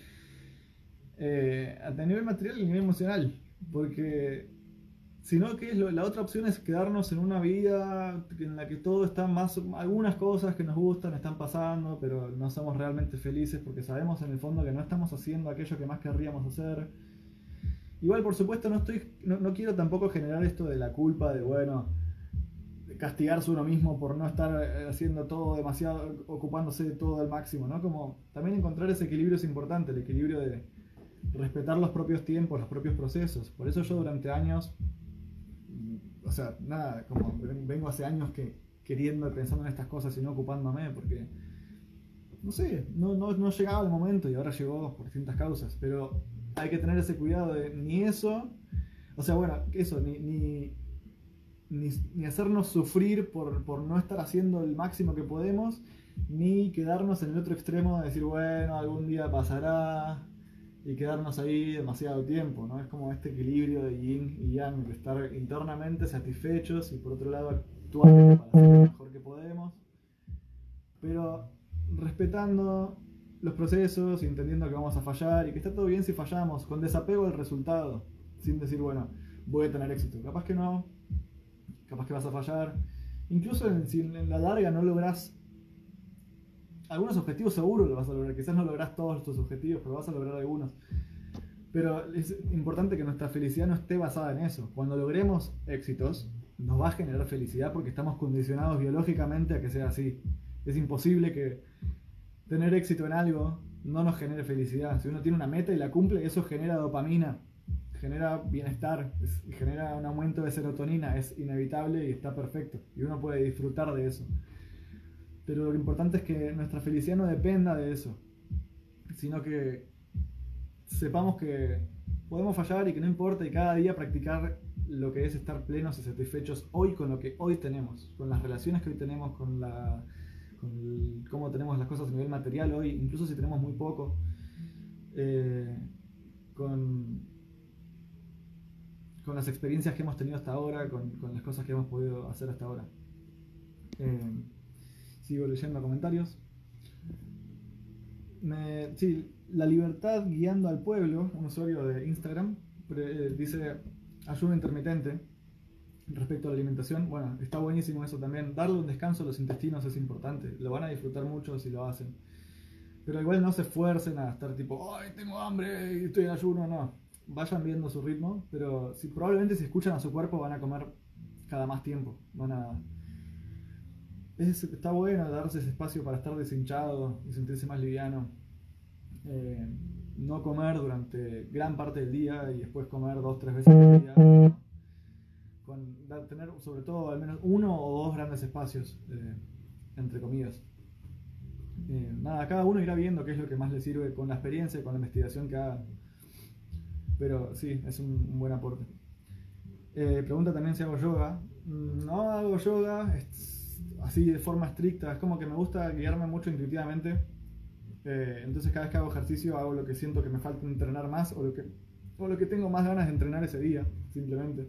eh, a nivel material y a nivel emocional, porque si no, ¿qué es lo? La otra opción es quedarnos en una vida en la que todo está más, algunas cosas que nos gustan están pasando, pero no somos realmente felices porque sabemos en el fondo que no estamos haciendo aquello que más querríamos hacer. Igual, por supuesto, no estoy no, no quiero tampoco generar esto de la culpa de, bueno, castigarse uno mismo por no estar haciendo todo demasiado, ocupándose de todo al máximo, ¿no? Como también encontrar ese equilibrio es importante, el equilibrio de respetar los propios tiempos, los propios procesos. Por eso yo durante años, o sea, nada, como vengo hace años que queriendo, pensando en estas cosas y no ocupándome, porque, no sé, no, no, no llegaba el momento y ahora llegó por distintas causas, pero hay que tener ese cuidado de ni eso, o sea, bueno, eso, ni... ni Ni, ni hacernos sufrir por, por no estar haciendo el máximo que podemos, ni quedarnos en el otro extremo de decir, bueno, algún día pasará, y quedarnos ahí demasiado tiempo, ¿no? Es como este equilibrio de yin y yang, de estar internamente satisfechos y por otro lado actuando para hacer lo mejor que podemos, pero respetando los procesos y entendiendo que vamos a fallar y que está todo bien si fallamos, con desapego al resultado, sin decir, bueno, voy a tener éxito. Capaz que no, capaz que vas a fallar, incluso en, si en la larga no lográs algunos objetivos seguro lo vas a lograr. Quizás no lográs todos tus objetivos, pero vas a lograr algunos. Pero es importante que nuestra felicidad no esté basada en eso. Cuando logremos éxitos, nos va a generar felicidad porque estamos condicionados biológicamente a que sea así. Es imposible que tener éxito en algo no nos genere felicidad. Si uno tiene una meta y la cumple, eso genera dopamina, genera bienestar, es, genera un aumento de serotonina, es inevitable y está perfecto. Y uno puede disfrutar de eso. Pero lo importante es que nuestra felicidad no dependa de eso, sino que sepamos que podemos fallar y que no importa, y cada día practicar lo que es estar plenos y satisfechos hoy con lo que hoy tenemos, con las relaciones que hoy tenemos, con, la, con el, cómo tenemos las cosas a nivel material hoy, incluso si tenemos muy poco, eh, con, con las experiencias que hemos tenido hasta ahora, con, con las cosas que hemos podido hacer hasta ahora. Eh, sigo leyendo comentarios. Me, sí, La Libertad Guiando al Pueblo, un usuario de Instagram, pre, dice ayuno intermitente respecto a la alimentación. Bueno, está buenísimo eso también. Darle un descanso a los intestinos es importante. Lo van a disfrutar mucho si lo hacen. Pero igual no se esfuercen a estar tipo, ¡ay, tengo hambre y estoy en ayuno! No. Vayan viendo su ritmo, pero si, probablemente si escuchan a su cuerpo van a comer cada más tiempo. Van a... Es, está bueno darse ese espacio para estar deshinchado y sentirse más liviano. Eh, no comer durante gran parte del día y después comer dos, tres veces al día. Con, tener sobre todo al menos uno o dos grandes espacios eh, entre comidas. Eh, nada, cada uno irá viendo qué es lo que más le sirve con la experiencia y con la investigación que haga. Pero sí, es un, un buen aporte. Eh, pregunta también si hago yoga. No hago yoga es, así de forma estricta. Es como que me gusta guiarme mucho intuitivamente. Eh, entonces cada vez que hago ejercicio hago lo que siento que me falta entrenar más o lo que, o lo que tengo más ganas de entrenar ese día, simplemente.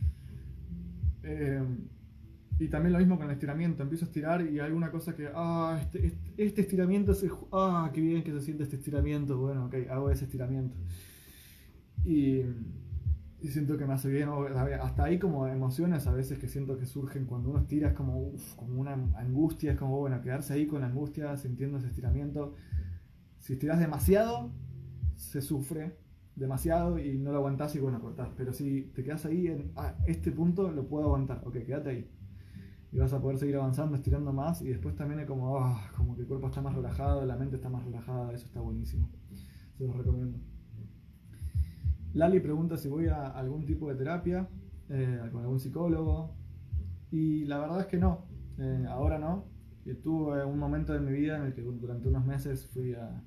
Eh, y también lo mismo con el estiramiento. Empiezo a estirar y hay alguna cosa que, ah, este, este, este estiramiento, se, ah, qué bien que se siente este estiramiento. Bueno, ok, hago ese estiramiento. Y, y siento que me hace bien. Hasta ahí como emociones a veces que siento que surgen cuando uno estira, es como, uf, como una angustia, es como, bueno, quedarse ahí con la angustia, sintiendo ese estiramiento. Si estiras demasiado, se sufre demasiado y no lo aguantás y bueno, cortás. Pero si te quedas ahí en ah, este punto, lo puedo aguantar. Ok, quédate ahí. Y vas a poder seguir avanzando, estirando más. Y después también es como, oh, como que el cuerpo está más relajado, la mente está más relajada. Eso está buenísimo. Se los recomiendo. Lali pregunta si voy a algún tipo de terapia, eh, con algún psicólogo. Y la verdad es que no. Eh, ahora no. Tuve un momento en mi vida en el que durante unos meses fui a...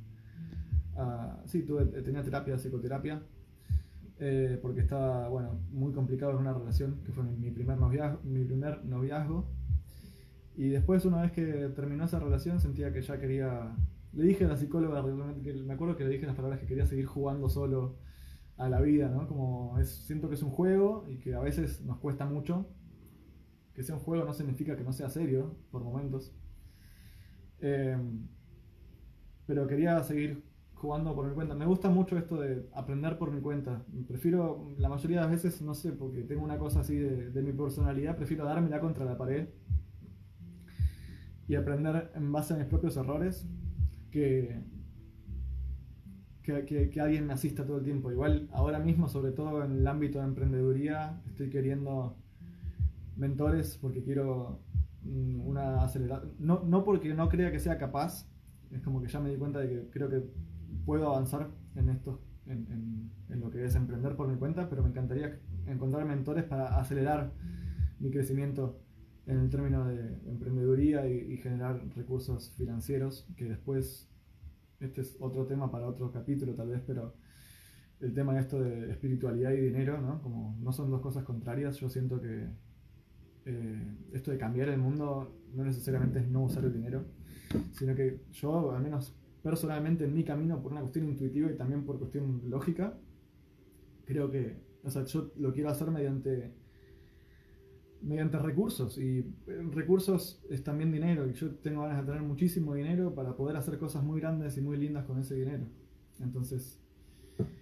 a sí, tuve, tenía terapia, psicoterapia, eh, porque estaba, bueno, muy complicado en una relación, que fue mi, mi, primer noviazgo, mi primer noviazgo. Y después, una vez que terminó esa relación, sentía que ya quería... Le dije a la psicóloga, que me acuerdo que le dije las palabras que quería seguir jugando solo a la vida, ¿no? Como es, siento que es un juego y que a veces nos cuesta mucho. Que sea un juego no significa que no sea serio, por momentos. Eh, pero quería seguir jugando por mi cuenta. Me gusta mucho esto de aprender por mi cuenta. Prefiero, la mayoría de las veces, no sé, porque tengo una cosa así de, de mi personalidad, prefiero dármela contra la pared y aprender en base a mis propios errores que, que, que, que alguien me asista todo el tiempo. Igual ahora mismo, sobre todo en el ámbito de emprendeduría, estoy queriendo mentores porque quiero una aceleración. No, no porque no crea que sea capaz, es como que ya me di cuenta de que creo que puedo avanzar en esto, en, en, en lo que es emprender por mi cuenta, pero me encantaría encontrar mentores para acelerar mi crecimiento en el término de emprendeduría y, y generar recursos financieros, que después, este es otro tema para otro capítulo tal vez, pero el tema de esto de espiritualidad y dinero, ¿no? Como no son dos cosas contrarias, yo siento que eh, esto de cambiar el mundo no necesariamente es no usar el dinero, sino que yo, al menos personalmente en mi camino, por una cuestión intuitiva y también por cuestión lógica, creo que, o sea, yo lo quiero hacer mediante mediante recursos, y recursos es también dinero, y yo tengo ganas de tener muchísimo dinero para poder hacer cosas muy grandes y muy lindas con ese dinero. Entonces,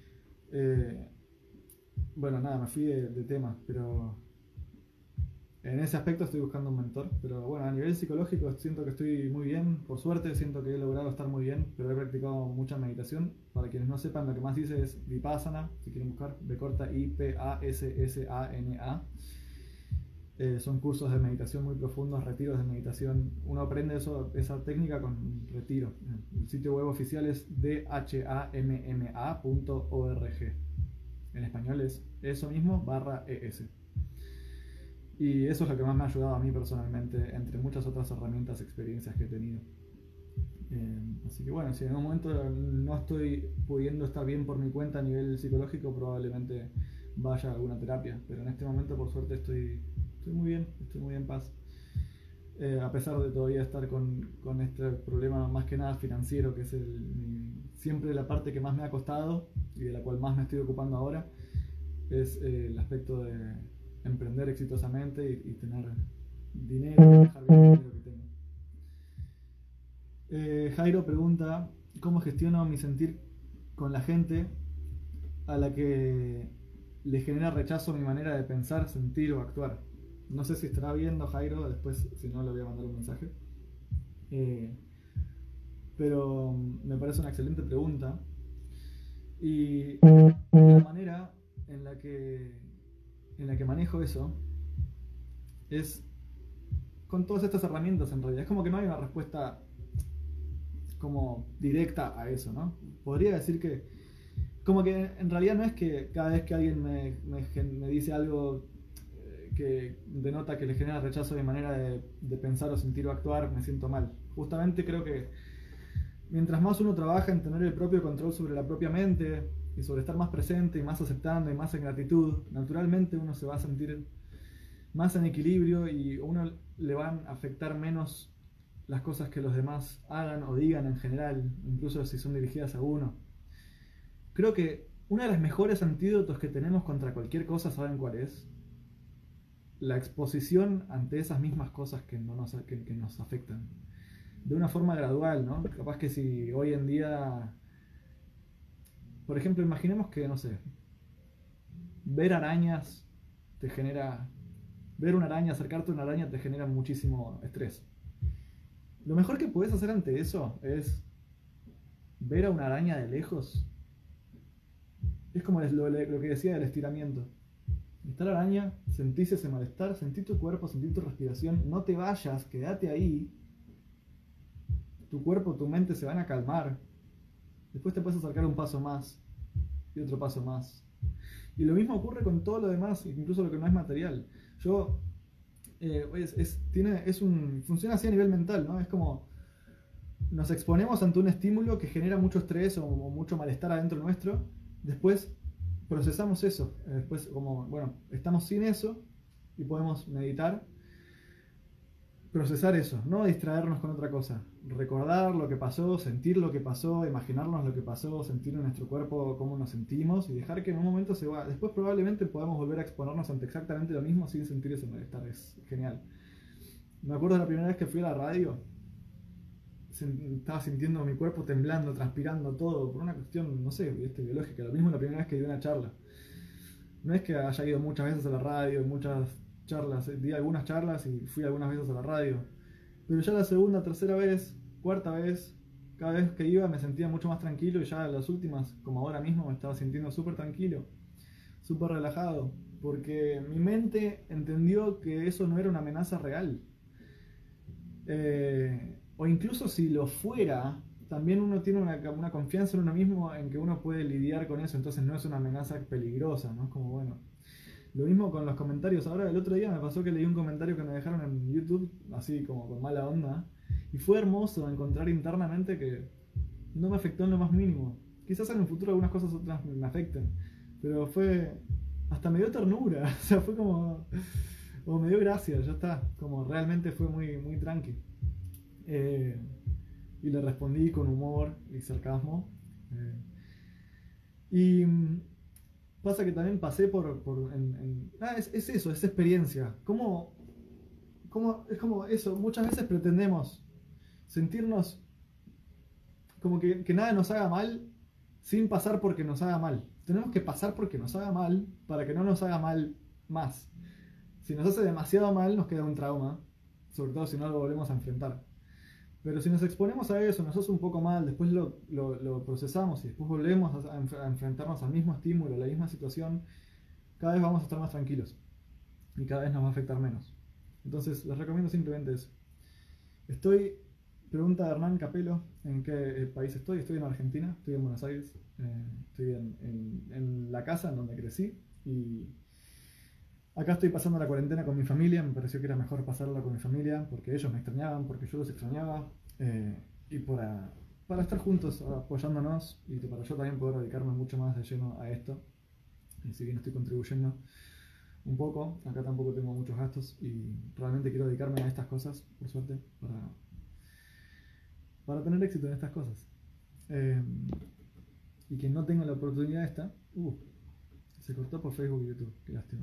eh, bueno, nada, me fui de, de tema, pero en en ese aspecto estoy buscando un mentor, pero bueno, a nivel psicológico siento que estoy muy bien, por suerte siento que he logrado estar muy bien, pero he practicado mucha meditación. Para quienes no sepan, lo que más hice es Vipassana, si quieren buscar, B corta I P A S S A N A. Eh, son cursos de meditación muy profundos, retiros de meditación. Uno aprende eso, esa técnica con retiro. El sitio web oficial es d h a m m a punto org. En español es eso mismo barra es. Y eso es lo que más me ha ayudado a mí personalmente, entre muchas otras herramientas, experiencias que he tenido. Eh, así que bueno, si en un momento no estoy pudiendo estar bien por mi cuenta a nivel psicológico, probablemente vaya a alguna terapia. Pero en este momento, por suerte, estoy, estoy muy bien, estoy muy en paz. Eh, a pesar de todavía estar con, con este problema más que nada financiero, que es el, mi, siempre la parte que más me ha costado y de la cual más me estoy ocupando ahora, es eh, el aspecto de emprender exitosamente y, y tener dinero, dejar bien el dinero que tengo. Eh, Jairo pregunta, ¿cómo gestiono mi sentir con la gente a la que le genera rechazo mi manera de pensar, sentir o actuar? No sé si estará viendo Jairo, después si no le voy a mandar un mensaje. Eh, pero me parece una excelente pregunta. Y la manera en la que en la que manejo eso es con todas estas herramientas en realidad. Es como que no hay una respuesta como directa a eso, ¿no? Podría decir que como que en realidad no es que cada vez que alguien me, me, me dice algo eh, que denota que le genera rechazo de mi manera de, de pensar o sentir o actuar, me siento mal. Justamente creo que mientras más uno trabaja en tener el propio control sobre la propia mente y sobre estar más presente y más aceptando y más en gratitud, naturalmente uno se va a sentir más en equilibrio y a uno le van a afectar menos las cosas que los demás hagan o digan en general, incluso si son dirigidas a uno. Creo que uno de los mejores antídotos que tenemos contra cualquier cosa, ¿saben cuál es? La exposición ante esas mismas cosas que, no nos, que, que nos afectan. De una forma gradual, ¿no? Capaz que si hoy en día, por ejemplo, imaginemos que, no sé, ver arañas te genera, ver una araña, acercarte a una araña te genera muchísimo estrés. Lo mejor que puedes hacer ante eso es ver a una araña de lejos. Es como lo, lo que decía del estiramiento. Está la araña, sentís ese malestar, sentí tu cuerpo, sentí tu respiración, no te vayas, quédate ahí. Tu cuerpo, tu mente se van a calmar. Después te puedes acercar un paso más y otro paso más. Y lo mismo ocurre con todo lo demás, incluso lo que no es material. Yo, eh, es, es, tiene, es un, funciona así a nivel mental, ¿no? Es como nos exponemos ante un estímulo que genera mucho estrés o, o mucho malestar adentro nuestro. Después procesamos eso. Después, como, bueno, estamos sin eso y podemos meditar. Procesar eso, no distraernos con otra cosa. Recordar lo que pasó, sentir lo que pasó, imaginarnos lo que pasó, sentir en nuestro cuerpo cómo nos sentimos y dejar que en un momento se va. Después probablemente podamos volver a exponernos ante exactamente lo mismo sin sentir ese malestar. Es genial. Me acuerdo de la primera vez que fui a la radio. Estaba sintiendo mi cuerpo temblando, transpirando todo, por una cuestión, no sé, este, biológica. Lo mismo la primera vez que di una charla. No es que haya ido muchas veces a la radio, muchas charlas, di algunas charlas y fui algunas veces a la radio, pero ya la segunda, tercera vez, cuarta vez, cada vez que iba me sentía mucho más tranquilo y ya las últimas, como ahora mismo, me estaba sintiendo súper tranquilo, súper relajado, porque mi mente entendió que eso no era una amenaza real, eh, o incluso si lo fuera, también uno tiene una, una confianza en uno mismo en que uno puede lidiar con eso, entonces no es una amenaza peligrosa, ¿no? Es como, bueno. Lo mismo con los comentarios. Ahora el otro día me pasó que leí un comentario que me dejaron en YouTube, así como con mala onda, y fue hermoso encontrar internamente que no me afectó en lo más mínimo. Quizás en el futuro algunas cosas otras me afecten, pero fue, hasta me dio ternura, o sea, fue como, como me dio gracia, ya está, como realmente fue muy, muy tranqui. Eh, y le respondí con humor y sarcasmo. Eh, y pasa que también pasé por... por en, en, ah, es, es eso, es experiencia. ¿Cómo, cómo, es como eso, muchas veces pretendemos sentirnos como que, que nada nos haga mal sin pasar porque nos haga mal. Tenemos que pasar porque nos haga mal para que no nos haga mal más. Si nos hace demasiado mal, nos queda un trauma, sobre todo si no lo volvemos a enfrentar. Pero si nos exponemos a eso, nos hace un poco mal, después lo, lo, lo procesamos y después volvemos a, a, a enfrentarnos al mismo estímulo, a la misma situación, cada vez vamos a estar más tranquilos y cada vez nos va a afectar menos. Entonces, les recomiendo simplemente eso. Estoy, pregunta Hernán Capelo, ¿en qué país estoy? Estoy en Argentina, estoy en Buenos Aires, eh, estoy en, en, en la casa en donde crecí y acá estoy pasando la cuarentena con mi familia. Me pareció que era mejor pasarla con mi familia porque ellos me extrañaban, porque yo los extrañaba, eh, y para, para estar juntos apoyándonos y para yo también poder dedicarme mucho más de lleno a esto. Y si bien estoy contribuyendo un poco, acá tampoco tengo muchos gastos y realmente quiero dedicarme a estas cosas, por suerte, para, para tener éxito en estas cosas. Eh, y quien no tenga la oportunidad esta, uh, se cortó por Facebook y YouTube, qué lástima.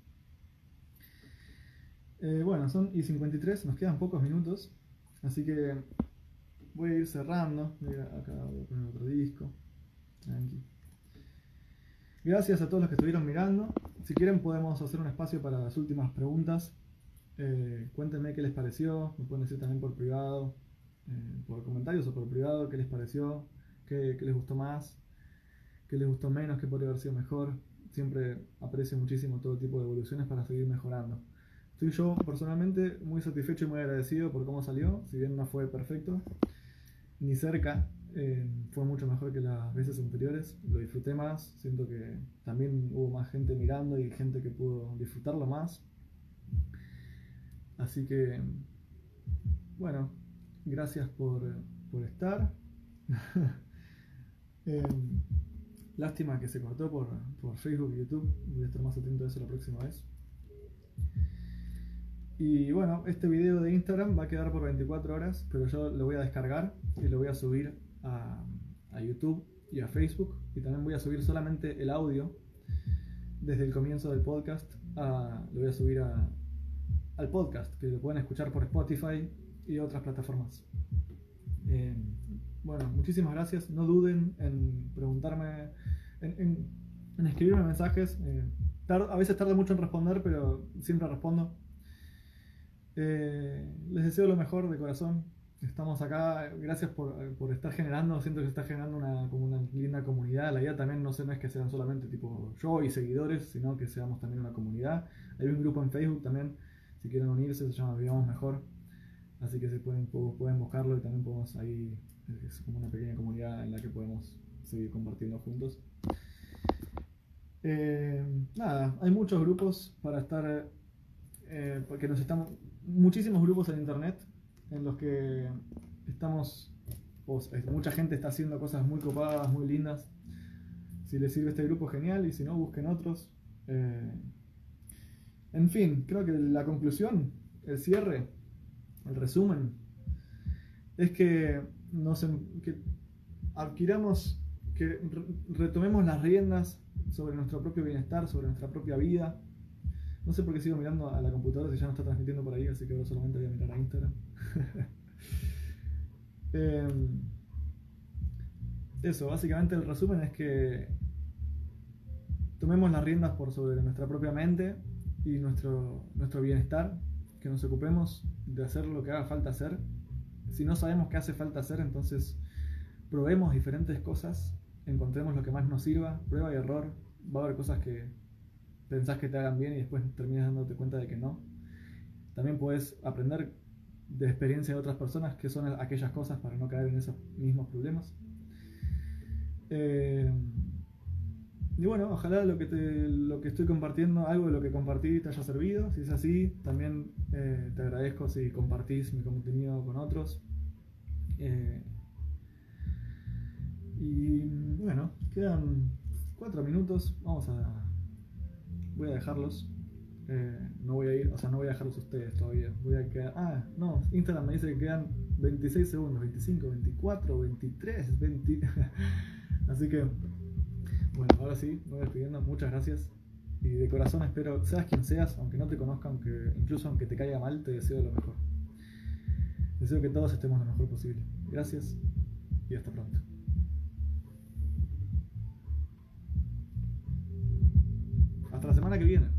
Eh, bueno, son y cincuenta y tres, nos quedan pocos minutos, así que voy a ir cerrando. Voy a, acá voy a poner otro disco. Aquí. Gracias a todos los que estuvieron mirando. Si quieren podemos hacer un espacio para las últimas preguntas. Eh, cuéntenme qué les pareció, me pueden decir también por privado, eh, por comentarios o por privado, qué les pareció, qué, qué les gustó más, qué les gustó menos, qué podría haber sido mejor. Siempre aprecio muchísimo todo tipo de evoluciones para seguir mejorando. Estoy yo personalmente muy satisfecho y muy agradecido por cómo salió, si bien no fue perfecto, ni cerca, eh, fue mucho mejor que las veces anteriores, lo disfruté más, siento que también hubo más gente mirando y gente que pudo disfrutarlo más. Así que, bueno, gracias por, por estar. eh, lástima que se cortó por, por Facebook y YouTube, voy a estar más atento a eso la próxima vez. Y bueno, este video de Instagram va a quedar por veinticuatro horas, pero yo lo voy a descargar y lo voy a subir a, a YouTube y a Facebook. Y también voy a subir solamente el audio desde el comienzo del podcast. A, lo voy a subir a, al podcast, que lo pueden escuchar por Spotify y otras plataformas. Eh, bueno, muchísimas gracias. No duden en preguntarme, en, en, en escribirme mensajes. Eh, tar, a veces tardo mucho en responder, pero siempre respondo. Eh, les deseo lo mejor de corazón. Estamos acá, gracias por, por estar generando. Siento que se está generando una, como una linda comunidad. La idea también no, sé, no es que sean solamente tipo yo y seguidores, sino que seamos también una comunidad. Hay un grupo en Facebook también, si quieren unirse, se llama Vivamos Mejor. Así que se pueden, pueden buscarlo y también podemos ahí, es como una pequeña comunidad en la que podemos seguir compartiendo juntos. Eh, nada, hay muchos grupos para estar, eh, porque nos estamos, muchísimos grupos en internet en los que estamos, pues, mucha gente está haciendo cosas muy copadas, muy lindas. Si les sirve este grupo, genial, y si no, busquen otros. Eh, en fin, creo que la conclusión, el cierre, el resumen, es que nos que adquiramos, que retomemos las riendas sobre nuestro propio bienestar, sobre nuestra propia vida. No sé por qué sigo mirando a la computadora si ya no está transmitiendo por ahí, así que ahora solamente voy a mirar a Instagram. eh, eso, básicamente el resumen es que tomemos las riendas por sobre nuestra propia mente y nuestro, nuestro bienestar, que nos ocupemos de hacer lo que haga falta hacer. Si no sabemos qué hace falta hacer, entonces probemos diferentes cosas, encontremos lo que más nos sirva, prueba y error. Va a haber cosas que pensás que te hagan bien y después terminas dándote cuenta de que no. También puedes aprender de experiencia de otras personas qué son aquellas cosas para no caer en esos mismos problemas. Eh, y bueno, ojalá lo que, te, lo que estoy compartiendo, algo de lo que compartí te haya servido. Si es así, también eh, te agradezco si compartís mi contenido con otros. Eh, y bueno, quedan cuatro minutos. Vamos a... Voy a dejarlos. Eh, no voy a ir, o sea, no voy a dejarlos a ustedes todavía. Voy a quedar. Ah, no, Instagram me dice que quedan veintiséis segundos, veinticinco, veinticuatro, veintitrés, veinte. Así que, bueno, ahora sí, me voy despidiendo. Muchas gracias. Y de corazón espero, seas quien seas, aunque no te conozca, aunque, incluso aunque te caiga mal, te deseo lo mejor. Deseo que todos estemos lo mejor posible. Gracias y hasta pronto. Hasta la semana que viene.